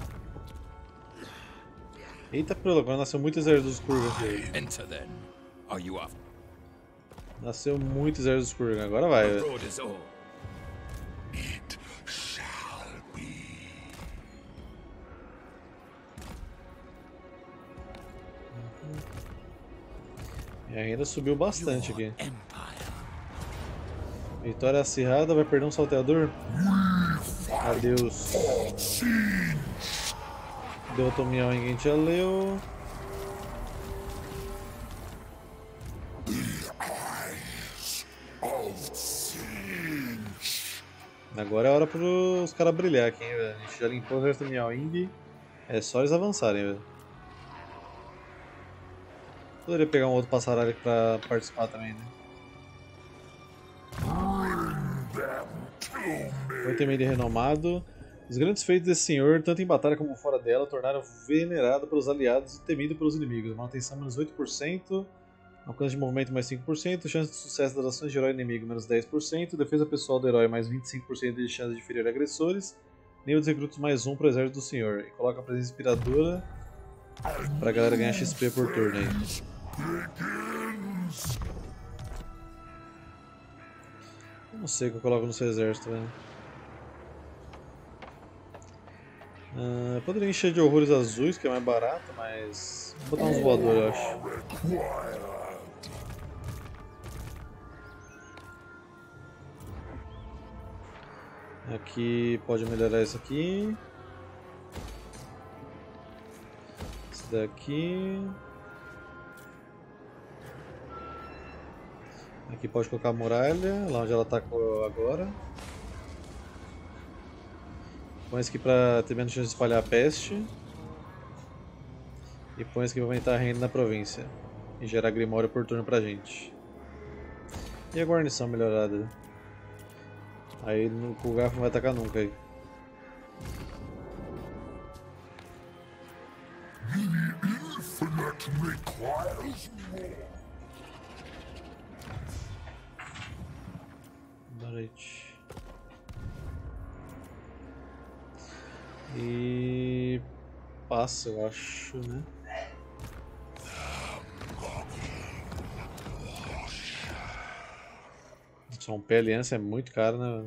Eita, pelo agora nasceu muito exército dos Kurgan aqui.
Enter then. Are you off?
Nasceu muito exército dos Kurgan, agora vai, velho.
It shall be.
E ainda subiu bastante aqui. Vitória acirrada, vai perder um salteador? Adeus. Derrotou Miao, ninguém já leu. Agora é hora pros caras brilhar aqui, hein, velho. A gente já limpou o resto do Miao Ying. É só eles avançarem, velho. Poderia pegar um outro passaralho aqui pra participar também, né? Oito e meio de renomado. Os grandes feitos desse senhor, tanto em batalha como fora dela, tornaram venerado pelos aliados e temido pelos inimigos. Manutenção menos oito por cento, alcance de movimento mais cinco por cento, chance de sucesso das ações de herói inimigo menos dez por cento, defesa pessoal do herói mais vinte e cinco por cento de chance de ferir agressores, nível de recrutos mais um para o exército do senhor. E coloca a presença inspiradora pra galera ganhar X P por turno aí. Eu não sei o que eu coloco no seu exército, velho. Uh, eu poderia encher de horrores azuis, que é mais barato, mas vou botar uns voadores, eu acho. Aqui pode melhorar isso aqui. Esse daqui. Aqui pode colocar a muralha, lá onde ela atacou agora. Põe esse aqui pra ter menos chance de espalhar a peste. E põe esse aqui pra aumentar a renda na província. E gerar grimório por turno pra gente. E a guarnição melhorada. Aí no, o garfo não vai atacar nunca aí. Right. E passa, eu acho, né? Só um pé aliança é muito caro, né?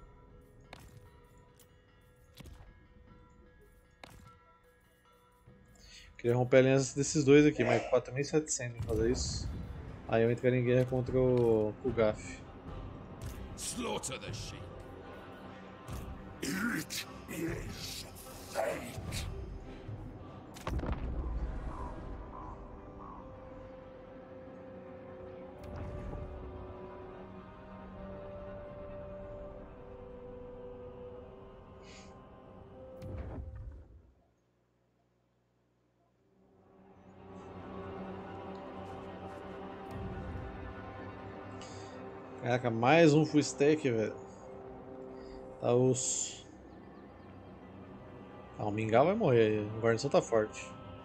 Queria romper a aliança desses dois aqui, mas quatro mil e setecentos pra fazer isso. Aí eu entraria em guerra contra o, o Gaf.
Slaughter the sheep.
It is fate.
Caraca, mais um full stack, velho. Tá osso. Ah, o Mingau vai morrer, a guarnição tá forte.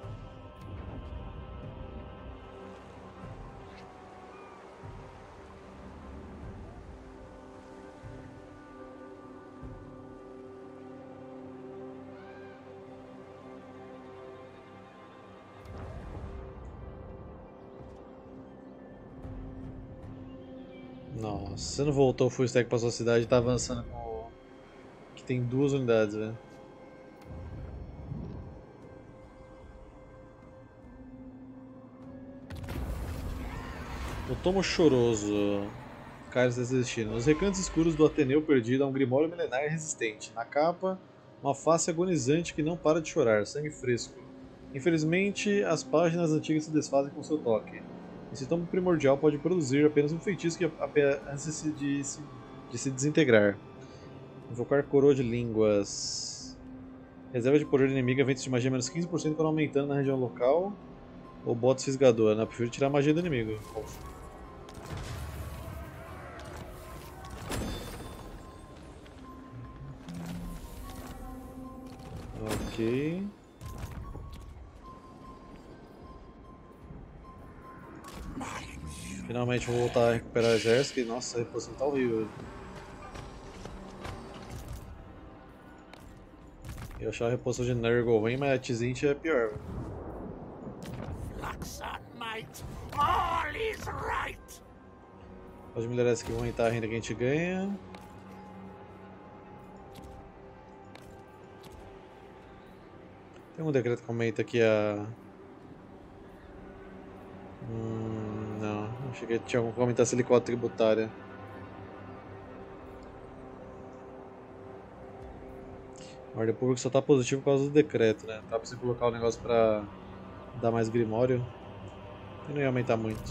Nossa, você não voltou o full stack pra sua cidade e tá avançando com o... que tem duas unidades, velho. O Tomo Choroso. Caras desistindo. Os recantos escuros do Ateneu perdido há um grimório milenar resistente. Na capa, uma face agonizante que não para de chorar, sangue fresco. Infelizmente, as páginas antigas se desfazem com seu toque. Esse tomo primordial pode produzir apenas um feitiço que antes de se, de se desintegrar. Invocar coroa de línguas. Reserva de poder inimiga, eventos de magia menos quinze por cento quando aumentando na região local. Ou botas fisgador, né? Eu prefiro tirar a magia do inimigo. Ok. Finalmente vou voltar a recuperar o exército, que nossa, a reposição tá horrível. Eu achava a reposição de Nurgle ruim, mas a Tzint é pior. Pode melhorar isso aqui, vou aumentar a renda que a gente ganha. Tem um decreto que aumenta aqui a... Hum, não, achei que tinha como aumentar essa helicóptero tributária. A ordem pública só tá positivo por causa do decreto, né? Tá pra você colocar o negócio pra dar mais grimório. E não ia aumentar muito.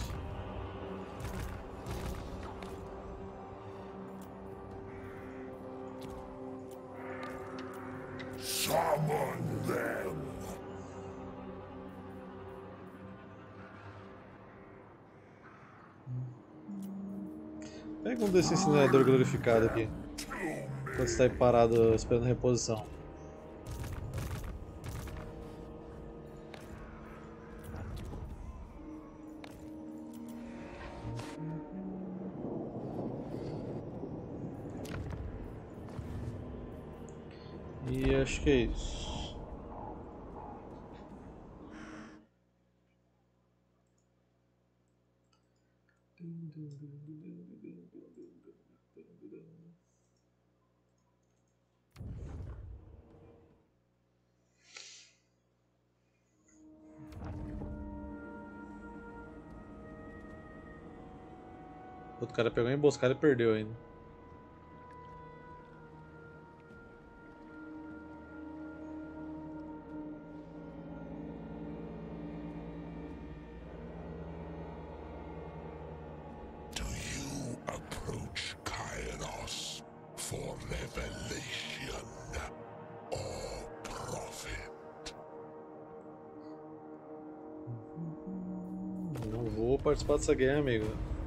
Summon them.
Pega um desse incinerador glorificado aqui. Enquanto você tá aí parado esperando reposição. E acho que é isso. O cara pegou a emboscada e perdeu ainda.
Do you approach Kairos for revelation or profit?
Não vou participar dessa guerra, amigo.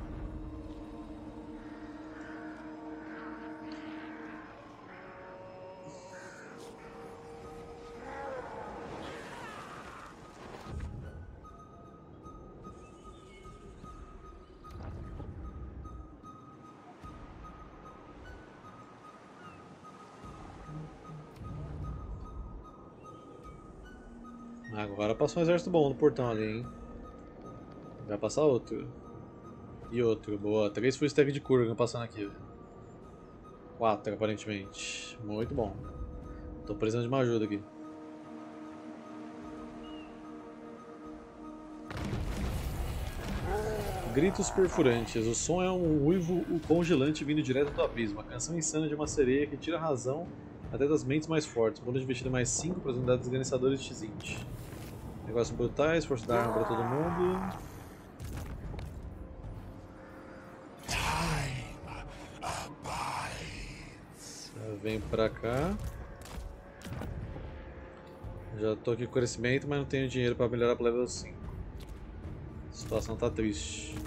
Agora passou um exército bom no portão ali, hein? Vai passar outro. E outro, boa. Três full stack de Kurgan passando aqui. Quatro, aparentemente. Muito bom. Tô precisando de uma ajuda aqui. Gritos perfurantes. O som é um uivo congelante vindo direto do abismo. A canção insana de uma sereia que tira a razão até das mentes mais fortes. Bônus de investida mais cinco para as unidades desgraçadoras de Tzint. Negócios brutais, força da arma para todo mundo. Vem pra cá. Já tô aqui com crescimento, mas não tenho dinheiro para melhorar para level cinco. A situação tá triste.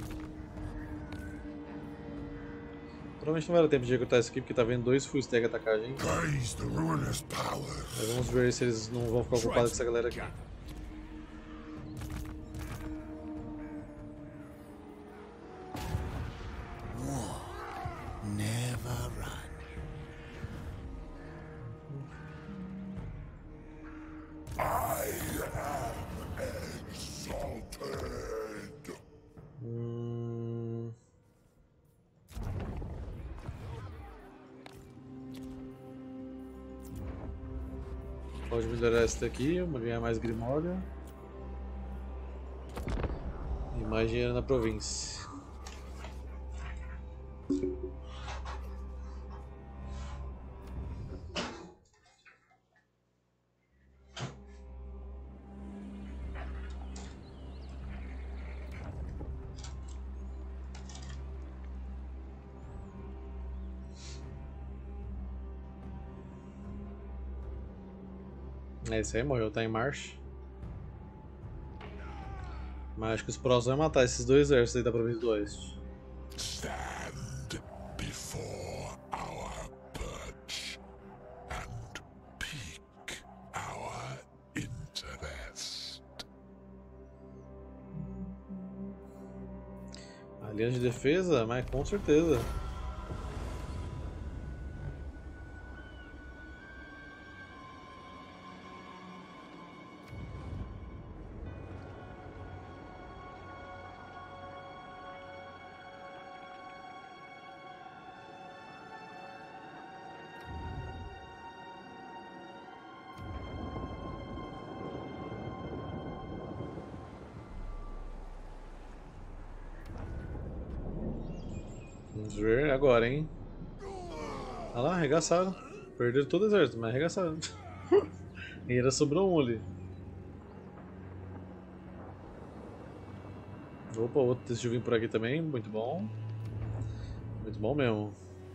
Provavelmente não vai dar tempo de recrutar isso aqui, porque tá vendo dois full stack atacar a gente. Mas vamos ver se eles não vão ficar ocupados com essa galera aqui. Hum... Pode melhorar esse daqui, uma ganhar mais grimória e mais dinheiro na província. É isso aí, morreu, tá em marcha. Mas acho que os próximos vão matar esses dois exércitos aí da província do Oeste.
Stand before our perch and pique our interest.
A linha de defesa, mas com certeza. Vamos ver agora, hein? Olha lá, arregaçaram. Perderam todo o exército, mas arregaçaram. E ainda sobrou um ali. Opa, outro decidiu vir por aqui também, muito bom. Muito bom mesmo.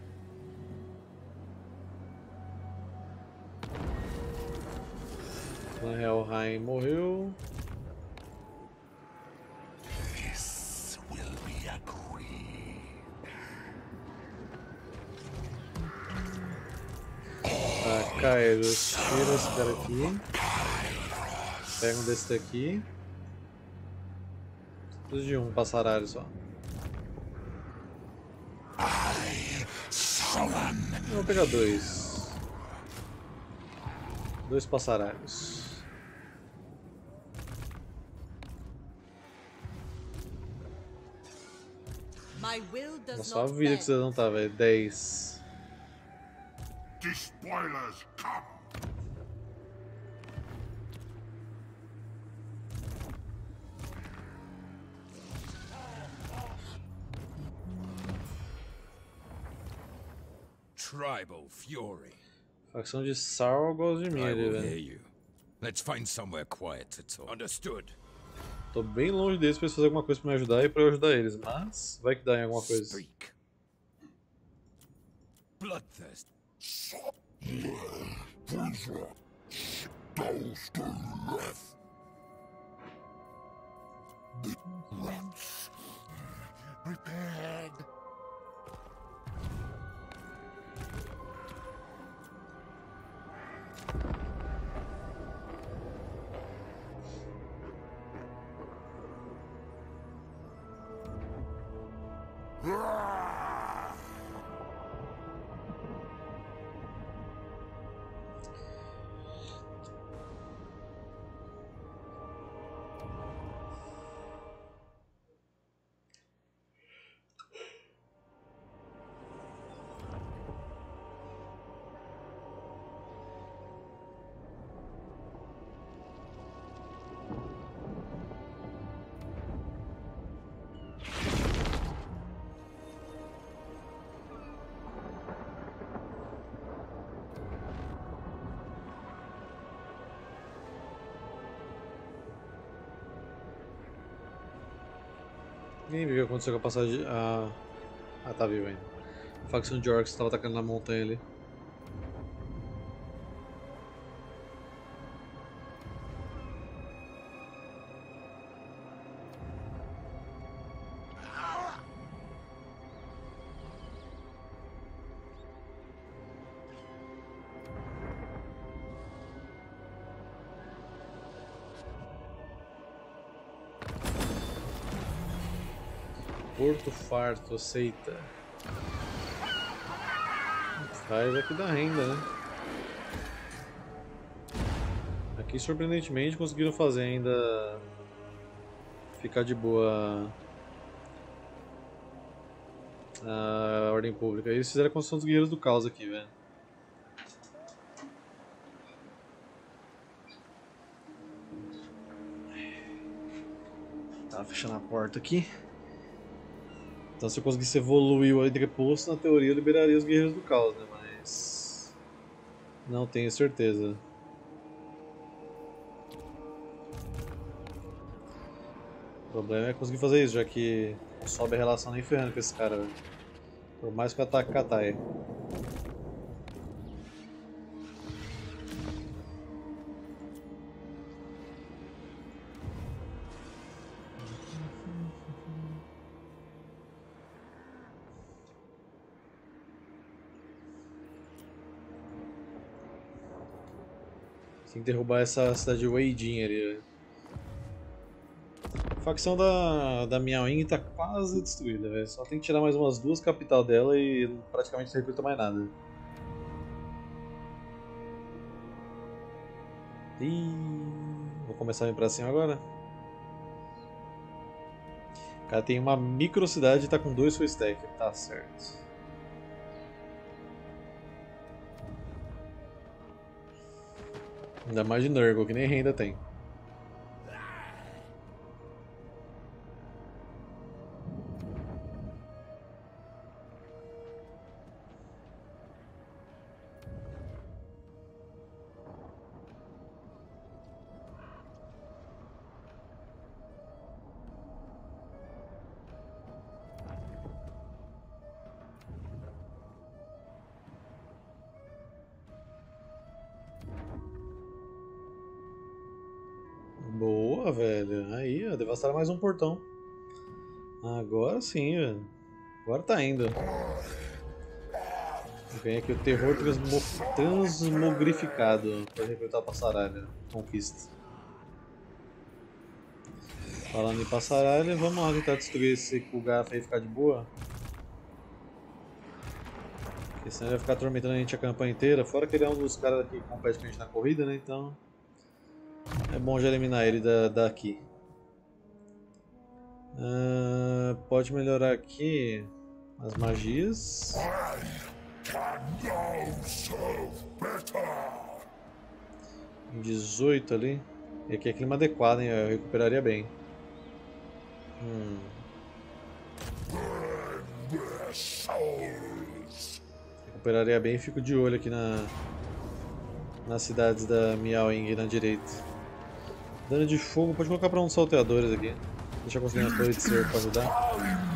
Clã Helheim morreu. Tá, Kairos, tira esse cara aqui. Pega um desse daqui. Preciso de um passarário só. Eu vou pegar dois. Dois passaralhos. Nossa, olha a vida que você não tá, velho. dez.
Despoilers come!
Tribal fury.
Facção de Saul gosta de mim
I
ali,
will hear
velho.
you. Let's find somewhere quiet to talk. Understood.
Tô bem longe deles pra eles fazerem alguma coisa pra me ajudar e pra eu ajudar eles, mas vai que dá em alguma coisa.
Speak. Bloodthirst.
Prepared.
Nem vi o que aconteceu com a passagem. Ah, ah tá vivo ainda. A facção de orcs estava atacando na montanha ali. Porto farto, aceita. Faz aqui da renda, né? Aqui surpreendentemente conseguiram fazer ainda ficar de boa a ordem pública. Eles fizeram a construção dos guerreiros do caos aqui, velho. Tá fechando a porta aqui. Então se eu conseguisse evoluir o entreposto, na teoria eu liberaria os guerreiros do caos, né? Mas não tenho certeza. O problema é conseguir fazer isso, já que não sobe a relação nem ferrando com esse cara, velho. Por mais que eu ataque Katai. Tem que derrubar essa cidade de Weijin ali. A facção da, da Miaoying tá quase destruída, véio. Só tem que tirar mais umas duas capital dela e praticamente não recruta mais nada. Ih, vou começar a vir pra cima agora. O cara tem uma micro cidade e tá com dois full stack, tá certo. Ainda mais de Nurgle, que nem renda tem. Boa, velho. Aí, ó, devastaram mais um portão. Agora sim, velho. Agora tá indo. Vem aqui o terror transmo transmogrificado para recrutar a passaralha. Conquista. Falando em passaralha, vamos lá tentar destruir esse Kugath aí e ficar de boa. Porque senão ele vai ficar atormentando a gente a campanha inteira. Fora que ele é um dos caras que compete com a gente na corrida, né? Então é bom já eliminar ele da, daqui. Uh, pode melhorar aqui as magias. dezoito ali. E aqui é clima adequado, hein? Eu recuperaria bem. Hum. Recuperaria bem e fico de olho aqui na, nas cidades da Miaoying na direita. Dano de fogo, pode colocar para uns salteadores aqui. Deixa eu conseguir umas torres de cerco para ajudar.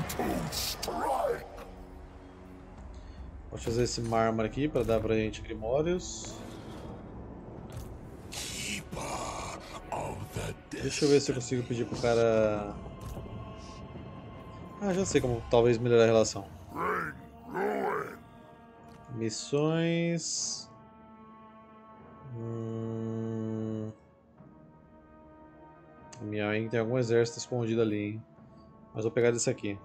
Pode fazer esse mármore aqui para dar pra gente grimórios. Deixa eu ver se eu consigo pedir pro cara... Ah, já sei como talvez melhorar a relação. Missões... Hum... Miaoying tem algum exército escondido ali, hein? Mas vou pegar desse aqui.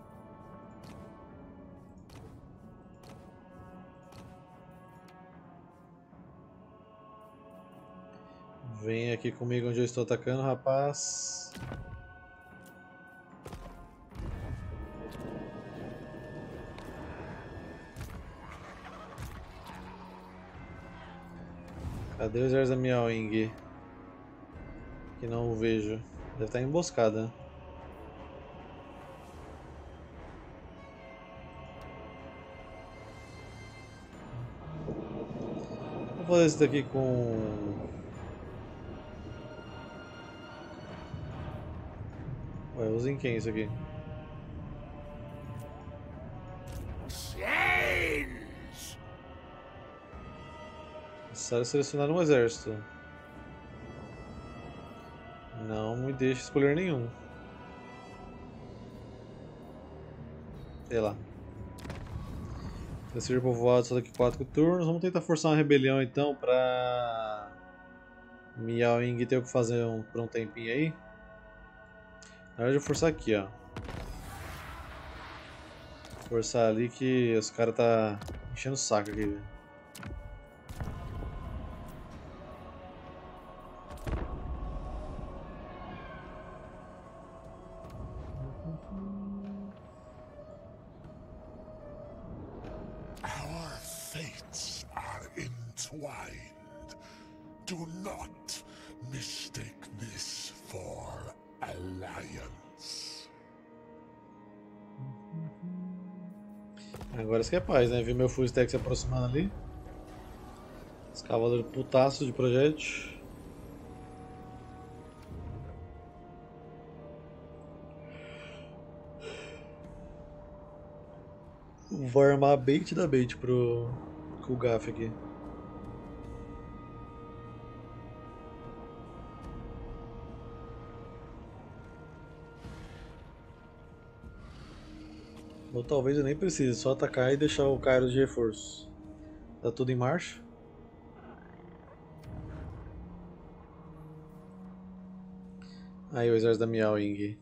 Vem aqui comigo onde eu estou atacando, rapaz. Cadê o exército da Miaoying? Que não o vejo. Deve estar emboscada. Vou fazer isso daqui com... Ué, usem quem isso aqui? Necessário selecionar um exército. Não me deixe escolher nenhum. Sei lá. Decidir povoado só daqui quatro turnos. Vamos tentar forçar uma rebelião então pra Miaoying ter o que fazer um, por um tempinho aí. Na verdade eu vou forçar aqui, ó. Forçar ali que os caras tá enchendo o saco aqui, velho.
Our fates are entwined. Do not mistake this for alliance.
Agora isso que é paz, né? Vi meu full stack se aproximando ali. Os cavaleiros putaços de projétil. Vou armar bait da bait pro Kulgaf aqui. Ou talvez eu nem precise, só atacar e deixar o Kairos de reforço. Tá tudo em marcha. Aí o exército da Miaoying.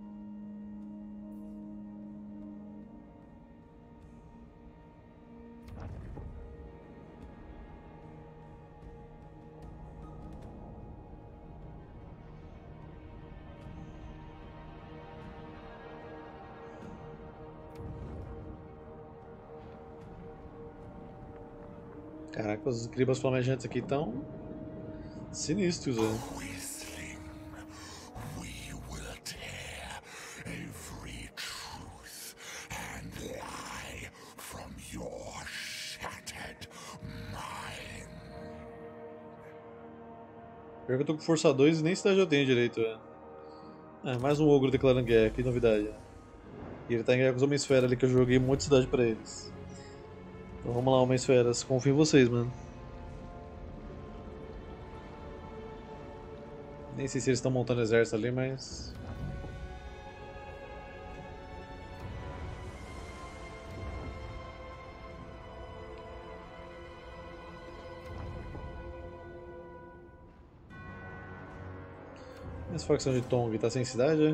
Caraca, os escribas flamejantes aqui estão sinistros, velho. Pior que eu tô com força dois e nem cidade eu tenho direito, velho. É, mais um ogro declarando guerra, que novidade. Né? E ele tá em guerra com os Homem-Esfera ali que eu joguei um monte de cidade pra eles. Então vamos lá, Homem-Esferas, confio em vocês, mano. Nem sei se eles estão montando exército ali, mas... Essa facção de Tong tá sem cidade, é?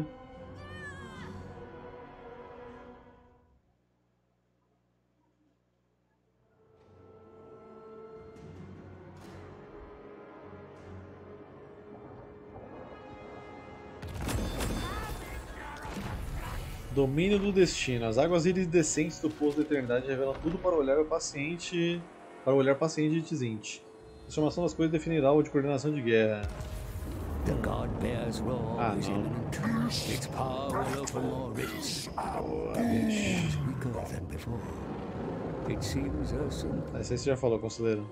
Domínio do destino. As águas iridescentes do Poço da Eternidade revelam tudo para o olhar paciente, para o olhar paciente de Tzint. A transformação das coisas definirá o de coordenação de guerra.
The God bears roar
Ah,
is
não.
imminent. Its power will open more rifts.
Boa, bicho.
It's weaker than before. It seems a simple.
Essa aí você já falou, conselheiro.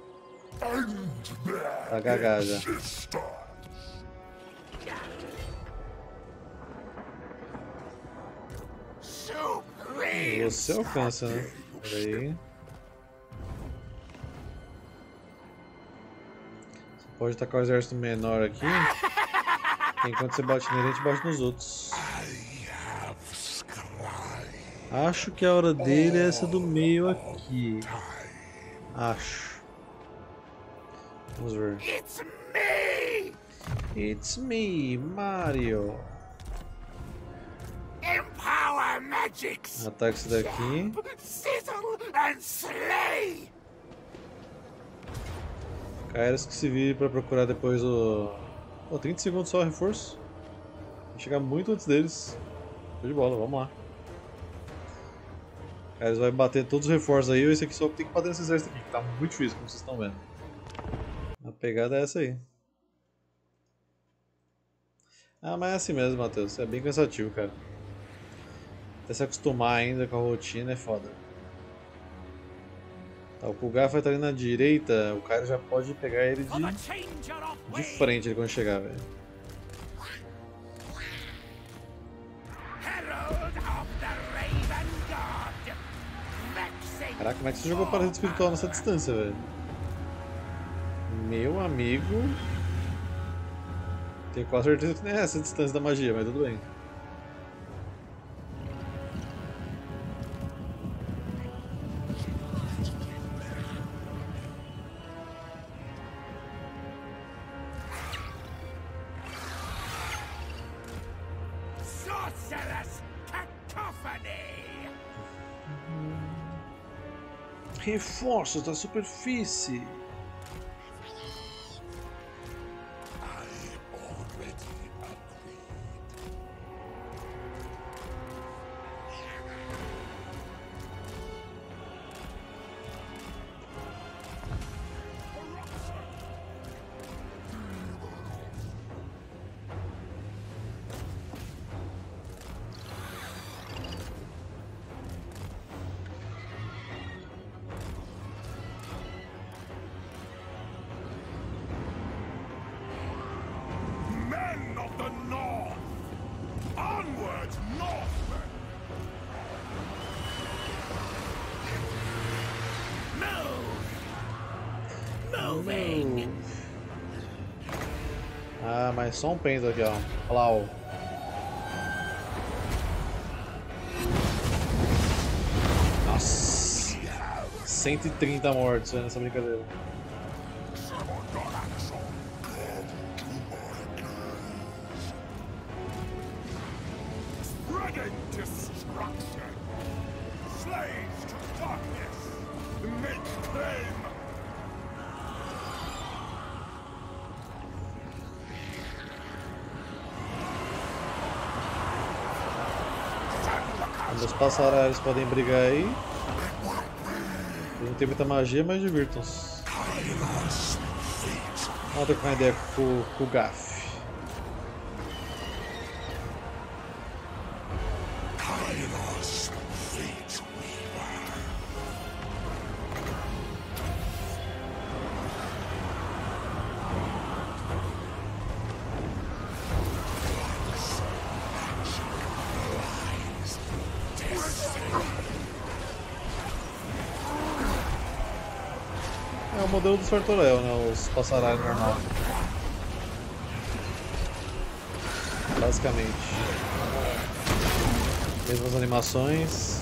Tá gagá já. Você alcança, né? Peraí. Você pode tacar o exército menor aqui. Enquanto você bate nele, a gente bate nos outros. Acho que a hora dele é essa do meio aqui. Acho. Vamos ver.
It's me!
It's me, Mario.
Empower magics!
Ataque esse daqui.
Sizzle and slay!
Kairos que se vire pra procurar depois o... Pô, trinta segundos só reforço. Vai chegar muito antes deles. Show de bola, vamos lá. Kairos vai bater todos os reforços aí. Esse aqui só tem que bater nesse exército aqui, que tá muito difícil, como vocês estão vendo. A pegada é essa aí. Ah, mas é assim mesmo, Matheus. É bem cansativo, cara. Até se acostumar ainda com a rotina é foda. Tá, o Kulgaf vai estar ali na direita, o cara já pode pegar ele de, de frente ele quando chegar, velho. Caraca, como é que você jogou parede espiritual nessa distância, velho? Meu amigo... Tenho quase certeza que não é essa a distância da magia, mas tudo bem. Reforços da superfície. Ah, mas só um pento aqui, ó. Olha lá, ó. Nossa. cento e trinta mortos nessa brincadeira. Os passarários podem brigar aí. Eles não tem muita magia, mas divirtam-se. Vamos trocar uma ideia com, com o Gaf. É o modelo do Sartorel, né? Os passarários normal. Basicamente. Mesmas animações.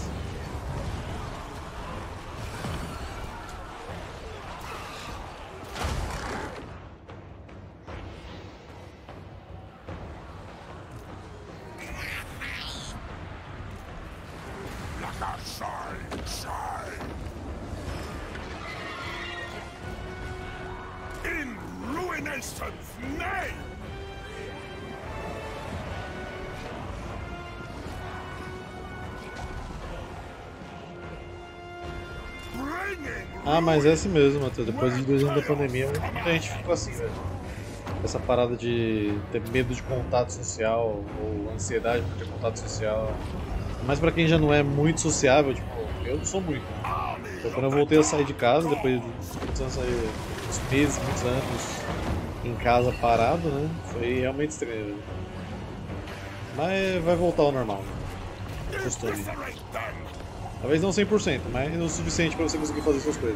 Ah, mas é assim mesmo, Matheus. Depois de dois anos da pandemia, muita gente ficou assim, velho. Essa parada de ter medo de contato social ou ansiedade por ter contato social. Mas pra quem já não é muito sociável, tipo, eu não sou muito. Então quando eu voltei a sair de casa, depois de muitos anos, muitos meses, muitos anos em casa parado, né? Foi realmente estranho, velho. Mas vai voltar ao normal. Costume. Talvez não cem por cento, mas o suficiente para você conseguir fazer suas coisas.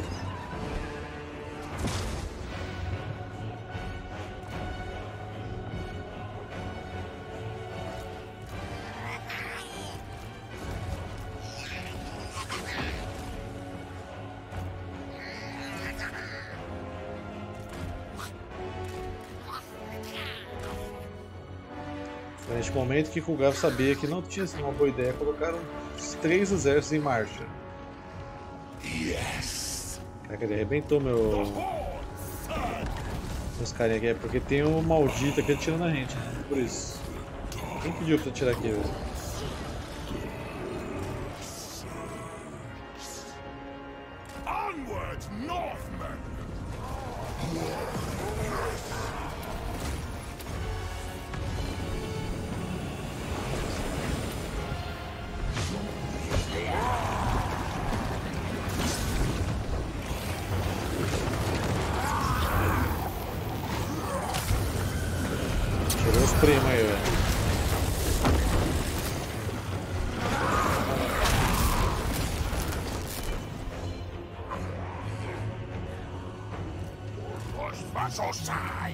Neste momento que Kulgav sabia que não tinha sido uma boa ideia colocar os três exércitos em marcha.
Yes.
Caraca, ele arrebentou meu... meus carinha aqui, é porque tem um maldito aqui atirando na gente, né? Por isso. Quem pediu pra eu atirar aqui, velho?
Onward, Northmen!
Tirou os primos aí, velho.
Vasosai!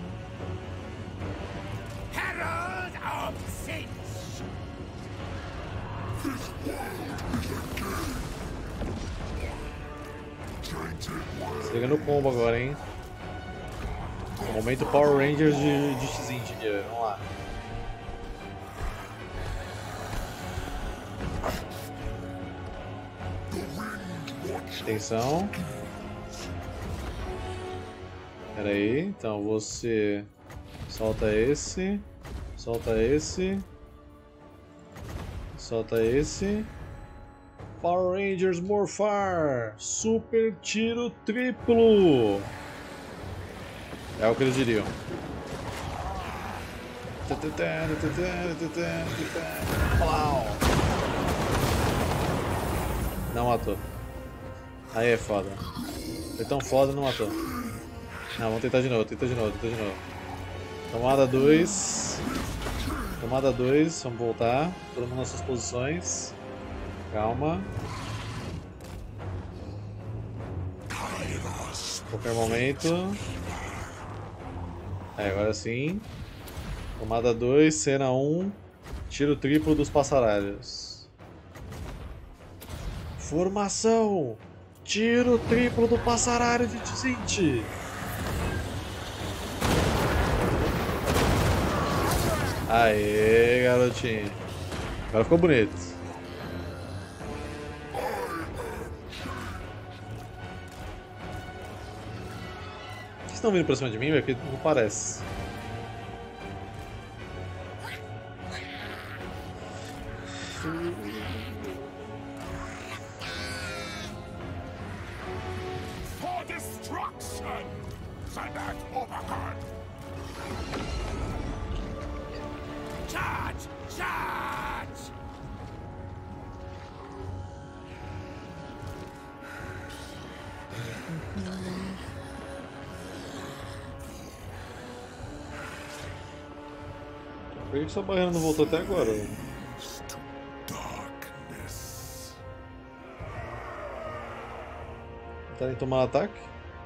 Herald of Sins!
Se liga no combo agora, hein? Momento Power Rangers de, de X-Int aqui, velho. Vamos lá. Atenção. Pera aí, então você solta esse, solta esse, solta esse. Power Rangers Morphar, super tiro triplo. É o que eles diriam. Não matou. Aí é foda. Foi tão foda, não matou. Não, vamos tentar de novo, tenta de novo, tenta de novo. Tomada dois. Tomada dois, vamos voltar. Todo mundo nas suas posições. Calma. Qualquer momento. É, agora sim. Tomada dois, cena um. Tiro triplo dos passaralhos. Formação! Tiro triplo do passaralho de X-Int! Aê, garotinho. Agora ficou bonito. Vocês estão vindo pra cima de mim, velho? Que não parece.
For destruction! Sanat Overcard!
Charge! Charge!
Por que sua barreira não voltou até agora?
Darkness.
Tá em tomar ataque?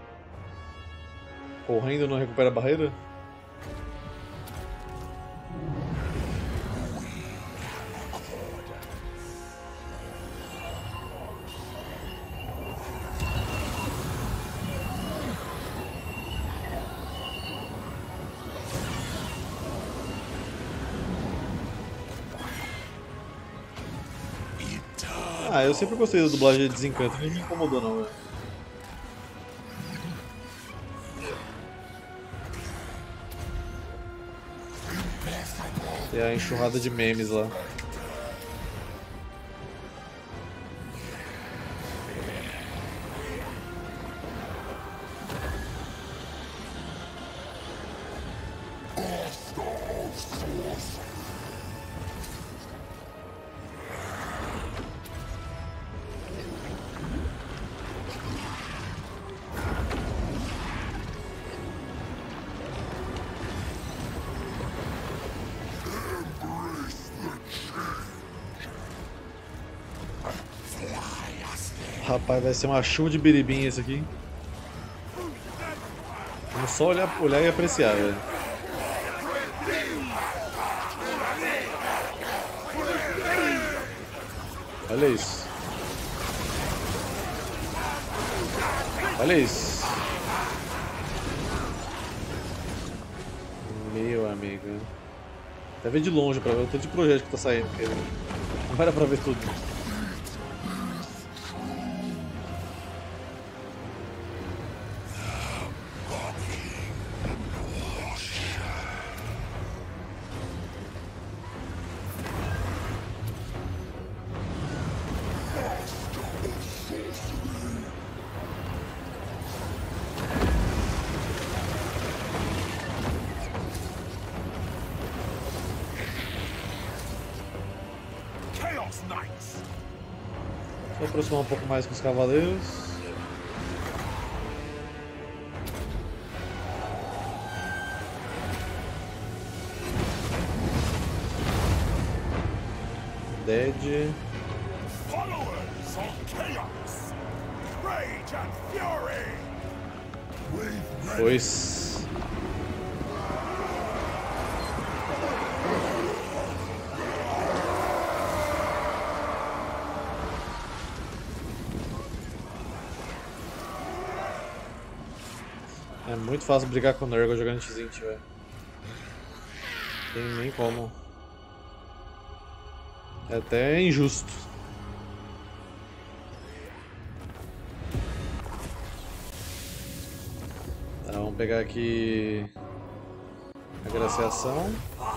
Correndo não recupera a barreira? Ah, eu sempre gostei da dublagem de Desencanto, não me incomodou não, velho. Tem a enxurrada de memes lá. Rapaz, vai ser uma chuva de biribim esse aqui. Vamos só olhar, olhar e apreciar, velho. Olha isso. Olha isso. Meu amigo. Até ver de longe pra ver o tanto de projeto que tá saindo. Porque não vai dar pra ver tudo. Vou aproximar um pouco mais com os cavaleiros. Dead. Pois. É muito fácil brigar com o Nurgle jogando Tzint, velho. Tem nem como. É até injusto. Tá, vamos pegar aqui a glaciação.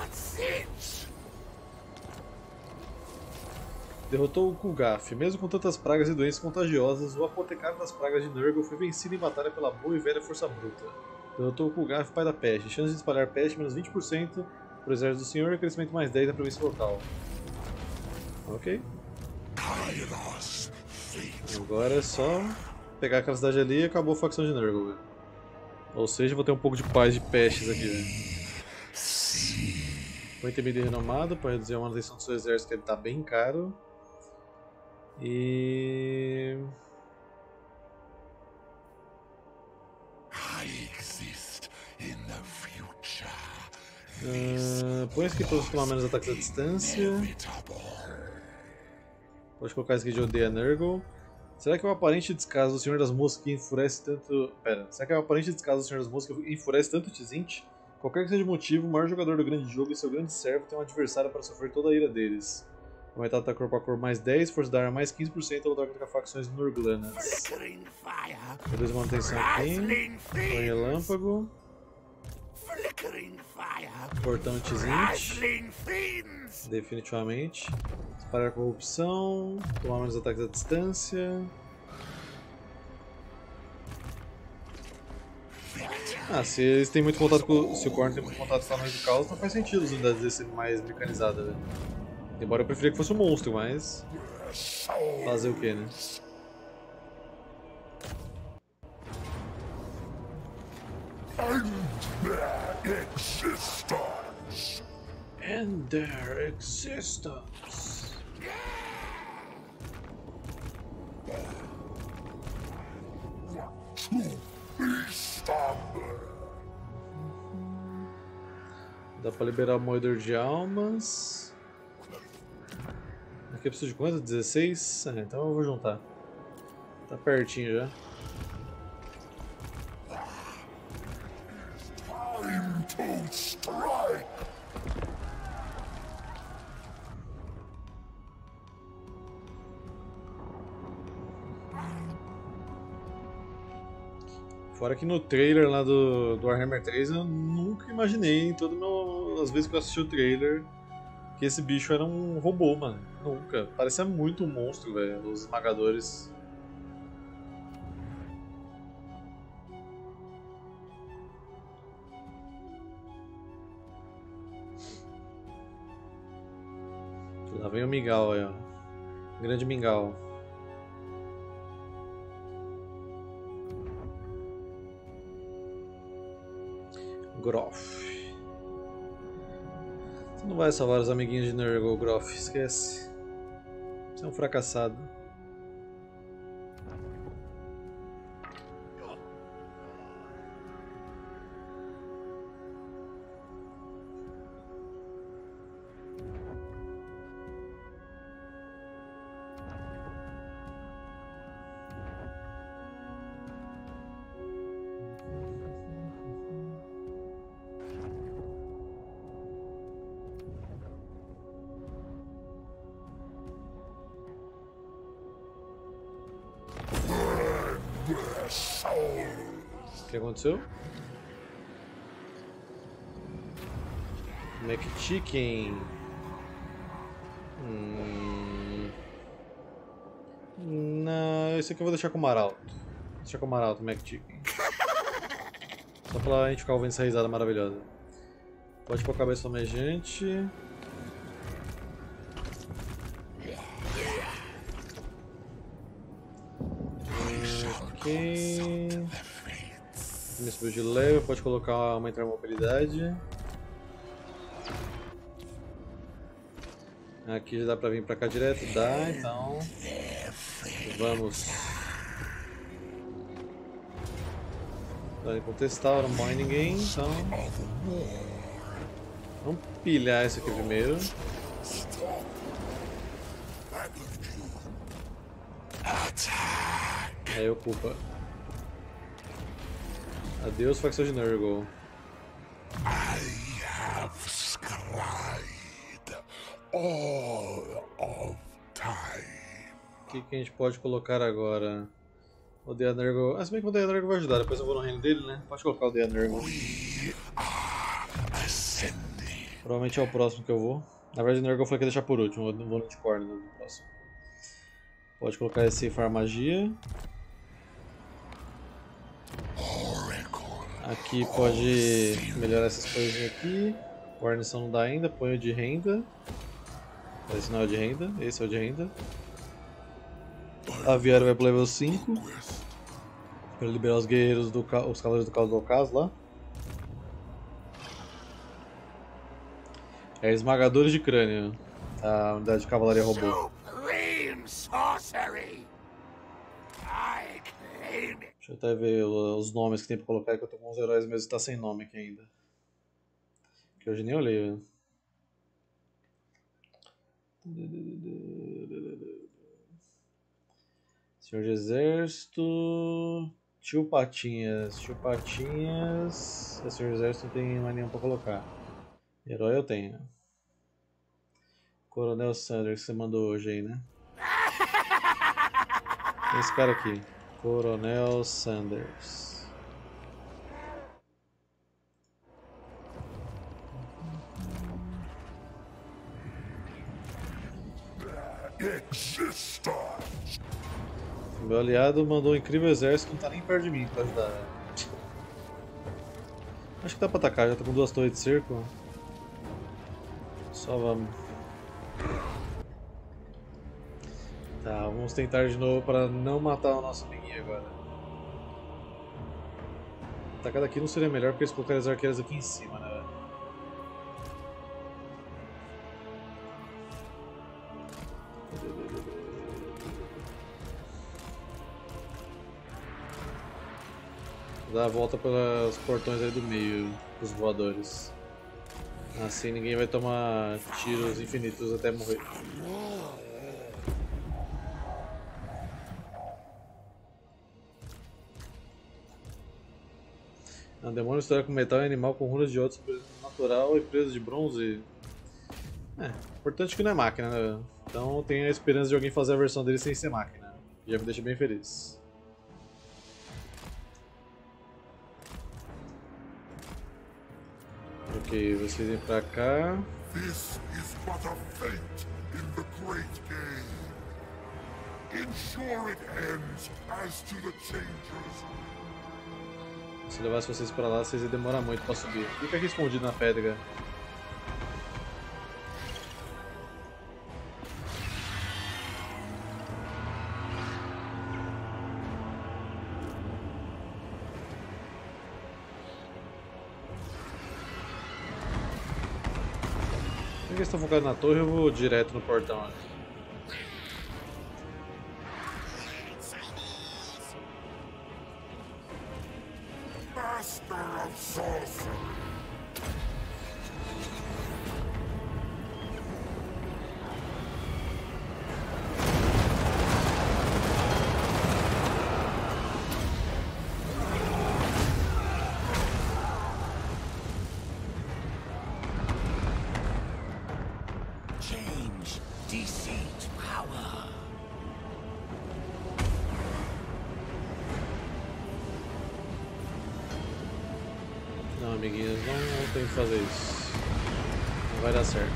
Derrotou o Kulgaf. Mesmo com tantas pragas e doenças contagiosas, o apotecário das pragas de Nurgle foi vencido em batalha pela boa e velha força bruta. Derrotou o Kulgaf, pai da peste. Chance de espalhar peste menos vinte por cento para o exército do senhor e crescimento mais dez da província local. Ok. Agora é só pegar aquela cidade ali e acabou a facção de Nurgle, velho. Ou seja, vou ter um pouco de paz de pestes aqui, velho. Foi temido e renomado para reduzir a manutenção do seu exército, que ele tá bem caro. E... Uh, põe isso aqui para tomar menos ataques à distância. Pode colocar isso aqui de odeia Nurgle. Será que é o aparente descaso do Senhor das Moscas que enfurece tanto... Pera, será que é o aparente descaso do Senhor das Moscas que enfurece tanto o Tzint? Qualquer que seja o motivo, o maior jogador do grande jogo e seu grande servo tem um adversário para sofrer toda a ira deles. Aumentar ataque corpo a corpo mais dez, força da arma mais quinze por cento ao lutar contra facções nurglanas. Reduz a manutenção aqui. Põe relâmpago. Portão Tzint. Definitivamente. Disparar a corrupção. Tomar menos ataques à distância. Ah, se eles têm muito contato com. Se o Khorne tem muito contato com o tamanho do caos, não faz sentido as unidades deles serem mais mecanizadas, velho. Embora eu preferia que fosse um monstro, mas. Fazer o que, né? And their existence. Dá pra liberar o moedor de almas. Aqui eu preciso de quanto? dezesseis? Ah, então eu vou juntar. Tá pertinho já. Fora que no trailer lá do, do Warhammer três eu nunca imaginei, em todas as vezes que eu assisti o trailer, que esse bicho era um robô, mano. Nunca. Parecia muito um monstro, velho, os esmagadores. Lá vem o Mingau aí, ó. Grande Mingau. Groff. Você não vai salvar os amiguinhos de Nurgle, Groff. Esquece. Você é um fracassado. O que aconteceu? McChicken. Hum... Não, esse aqui eu vou deixar com o Maralto. Vou deixar com o Maralto, McChicken. Só pra gente ficar ouvindo essa risada maravilhosa. Pode pôr a cabeça flamejante. Ok. Me subiu de level, pode colocar aumentar a mobilidade. Aqui já dá pra vir pra cá direto? Dá, então. Vamos. Dá pra testar, não morre ninguém, então. Vamos pilhar esse aqui primeiro. Aí ocupa. Adeus, facção de Nurgle.
I have scried all of time.
O que, que a gente pode colocar agora? O The Nurgle. Ah, se bem que o The Nurgle vai ajudar, depois eu vou no reino dele, né? Pode colocar o The Nurgle. Provavelmente é o próximo que eu vou. Na verdade, o Nurgle foi que deixar por último, eu vou no Unicorn no próximo. Pode colocar esse Farmagia. Aqui pode melhorar essas coisas aqui. Guarnição não dá ainda, põe o de renda. Esse não é o de renda, esse é o de renda. Aviário vai pro level cinco. Para liberar os guerreiros, do ca... os cavaleiros do caos do ocaso lá. É esmagadores de crânio. A unidade de cavalaria robô.
Supreme sorcery. I claim it.
Deixa eu até ver os nomes que tem pra colocar, que eu tô com uns heróis mesmo que tá sem nome aqui ainda. Que hoje nem olhei, velho. Senhor de Exército. Tio Patinhas. Tio Patinhas. É, Senhor de Exército não tem mais nenhum pra colocar. Herói eu tenho. Coronel Sanders, que você mandou hoje aí, né? Esse cara aqui. Coronel Sanders. Meu aliado mandou um incrível exército que não tá nem perto de mim pra ajudar. Acho que dá pra atacar, já tô com duas torres de cerco. Só vamos. Tá, vamos tentar de novo para não matar o nosso amiguinho agora. Atacar daqui não seria melhor porque eles colocaram as arqueiras aqui em cima, né? Dá a volta pelos portões aí do meio, os voadores. Assim ninguém vai tomar tiros infinitos até morrer. Um demônio histórico com metal e animal com runas de ódio natural e preso de bronze. É, importante que não é máquina, né? Então eu tenho a esperança de alguém fazer a versão dele sem ser máquina. Já me deixa bem feliz. Ok, vocês vêm pra cá.
This is but a feint in the great game. Ensure it ends as to the changes.
Se eu levasse vocês pra lá, vocês iam demorar muito pra subir. Fica aqui escondido na pedra. Já que eles estão focados na torre, eu vou direto no portão.
Master of sorcery.
Change, deceit, power.
Não, amiguinhos, não, não tem que fazer isso. Não vai dar certo.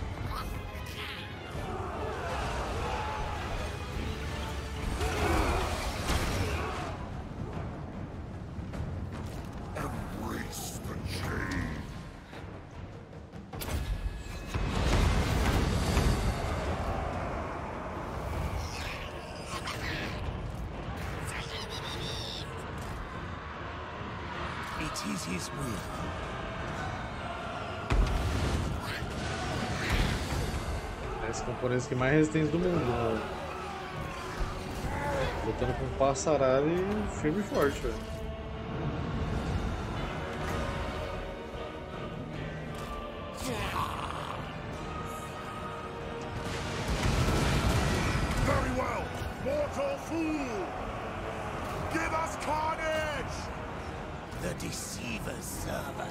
It is his will.
Esses componentes que mais resistentes do mundo, mano. Lutando com um passaralho firme e forte, velho.
Very well, mortal fool! Give us carnage!
The deceiver's servant.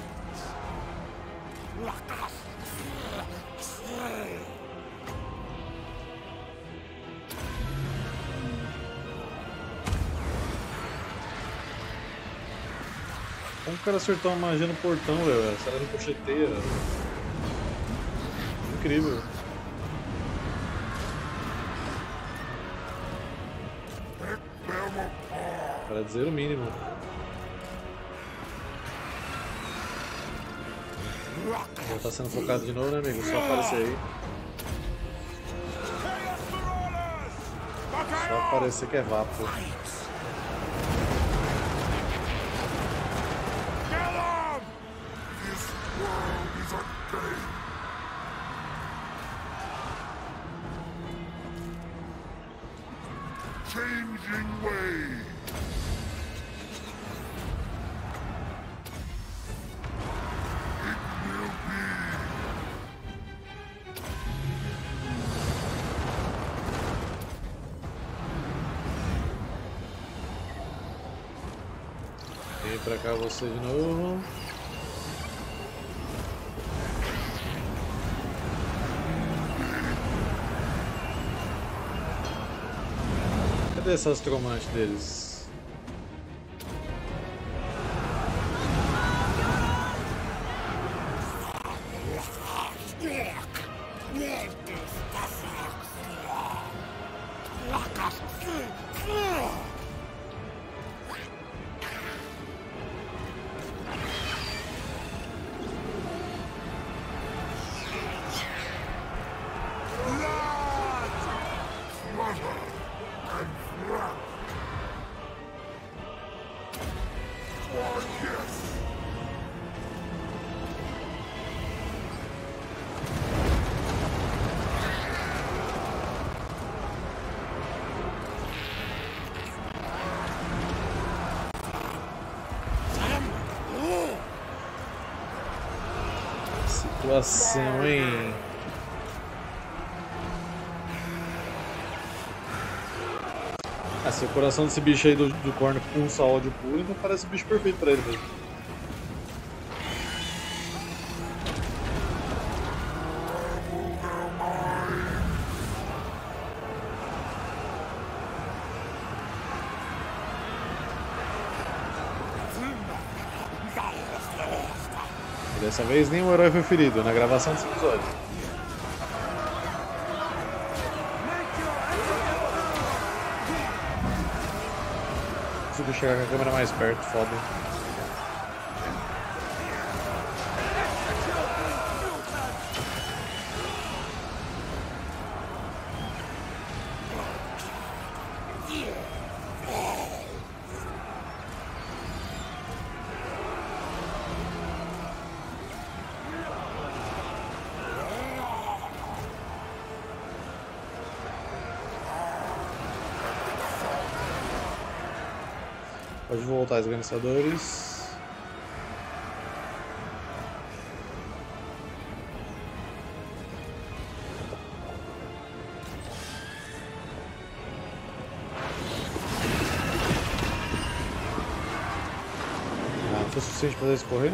Como o cara acertou uma magia no portão, velho? Essa era ricocheteia. Incrível. Para dizer o mínimo. Já tá sendo focado de novo, né, amigo? Só aparecer aí. Só aparecer que é vapo.
Changing way. It will be.
Vem pra cá você de novo. Cadê essa astromante deles? Situação, hein? Ah, se o coração desse bicho aí do, do corno com um só ódio puro, então parece o bicho perfeito pra ele mesmo. Dessa vez nenhum herói foi ferido na gravação desse episódio. Consigo chegar com a câmera mais perto, foda. Pode voltar, organizadores. Ah, não foi suficiente para eles correr?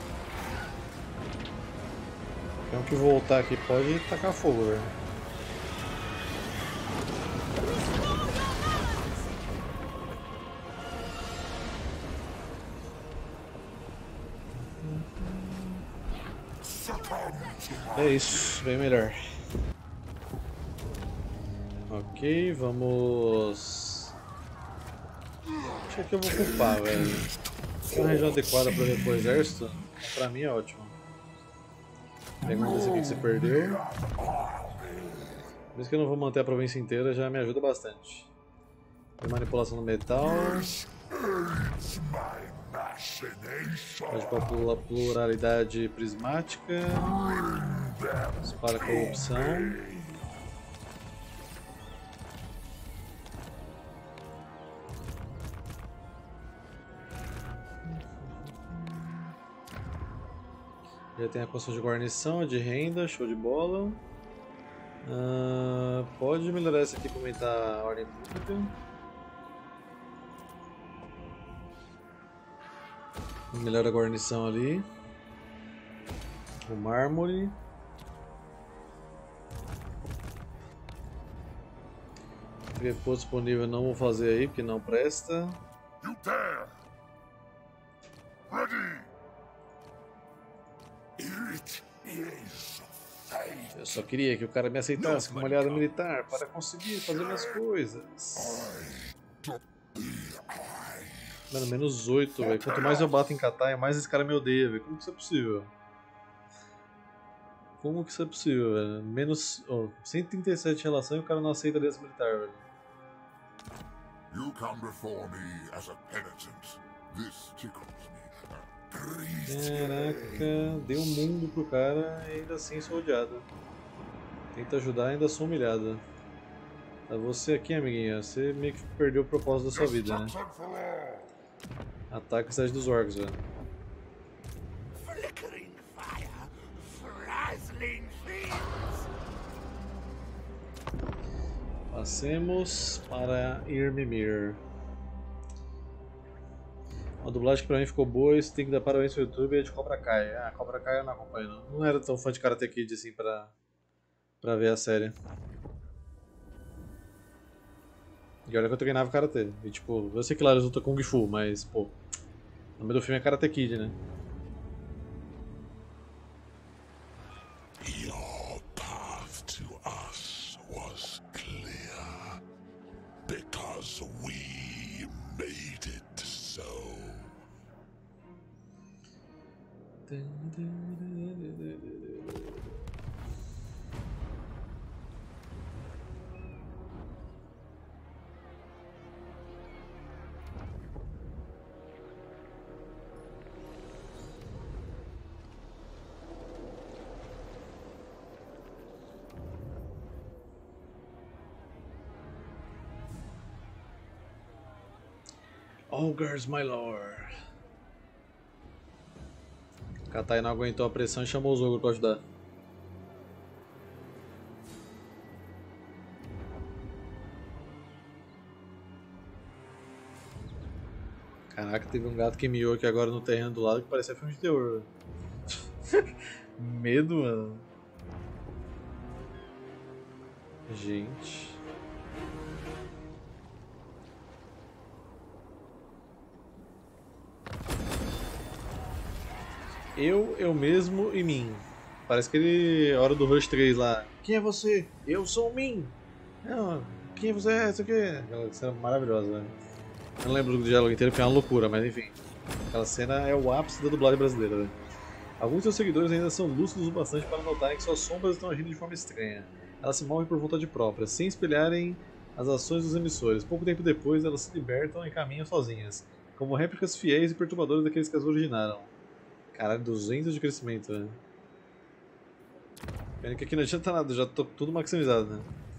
Tem que voltar aqui, pode tacar fogo, velho. É isso, bem melhor. Ok, vamos... Acho que aqui eu vou ocupar, velho. É uma região adequada para repor o exército, pra mim é ótimo. Pegando esse aqui que você perdeu. Mesmo que eu não vou manter a província inteira, já me ajuda bastante. Tem manipulação do metal. Pode para a pluralidade prismática. Dispara a corrupção. Já tem a construção de guarnição, de renda, show de bola. Uh, pode melhorar essa aqui para aumentar a ordem pública. Melhora a guarnição ali. O mármore. Reposto disponível não vou fazer aí porque não presta.
You dare! Ready! It is fate.
Eu só queria que o cara me aceitasse como aliado militar para conseguir fazer minhas coisas. Mano, menos oito, velho. Quanto mais eu bato em Katai, mais esse cara me odeia, velho. Como que isso é possível? Como que isso é possível, velho? Menos oh, cento e trinta e sete de relação e o cara não aceita aliança militar, velho.
You come before me as a penitent. This tickles me.
Caraca, deu um mundo pro cara e ainda assim sou odiado. Tenta ajudar e ainda sou humilhado. Tá, você aqui, amiguinha, você meio que perdeu o propósito da sua vida, né? Ataque a cidade dos orcs, velho.
Flickering fire, frazzling fields.
Passemos para Irmimir. A dublagem que pra mim ficou boa, isso tem que dar parabéns pro YouTube, é de Cobra Kai. Ah, Cobra Kai eu não acompanho não. Não era tão fã de Karate Kid assim pra, pra ver a série. E olha que eu treinava Karate. E tipo, eu sei que lá eles lutam Kung Fu, mas pô, o nome do filme é Karate Kid, né?
Your path to us was clear because we made it so.
Ogres, my lord. Katai não aguentou a pressão e chamou os ogros pra ajudar. Caraca, teve um gato que miou aqui agora no terreno do lado que parecia filme de terror. Medo, mano. Gente. Eu, eu mesmo e mim. Parece aquele Hora do Rush três lá. Quem é você? Eu sou o Min. Não, quem você é? Isso aqui. Aquela cena maravilhosa, né? Eu não lembro do diálogo inteiro porque é uma loucura, mas enfim. Aquela cena é o ápice da dublagem brasileira, né? Alguns de seus seguidores ainda são lúcidos o bastante para notarem que suas sombras estão agindo de forma estranha. Elas se movem por vontade própria, sem espelharem as ações dos emissores. Pouco tempo depois, elas se libertam e caminham sozinhas, como réplicas fiéis e perturbadoras daqueles que as originaram. Caralho, duzentos de crescimento, né? Pena que aqui não adianta nada, já tô tudo maximizado, né?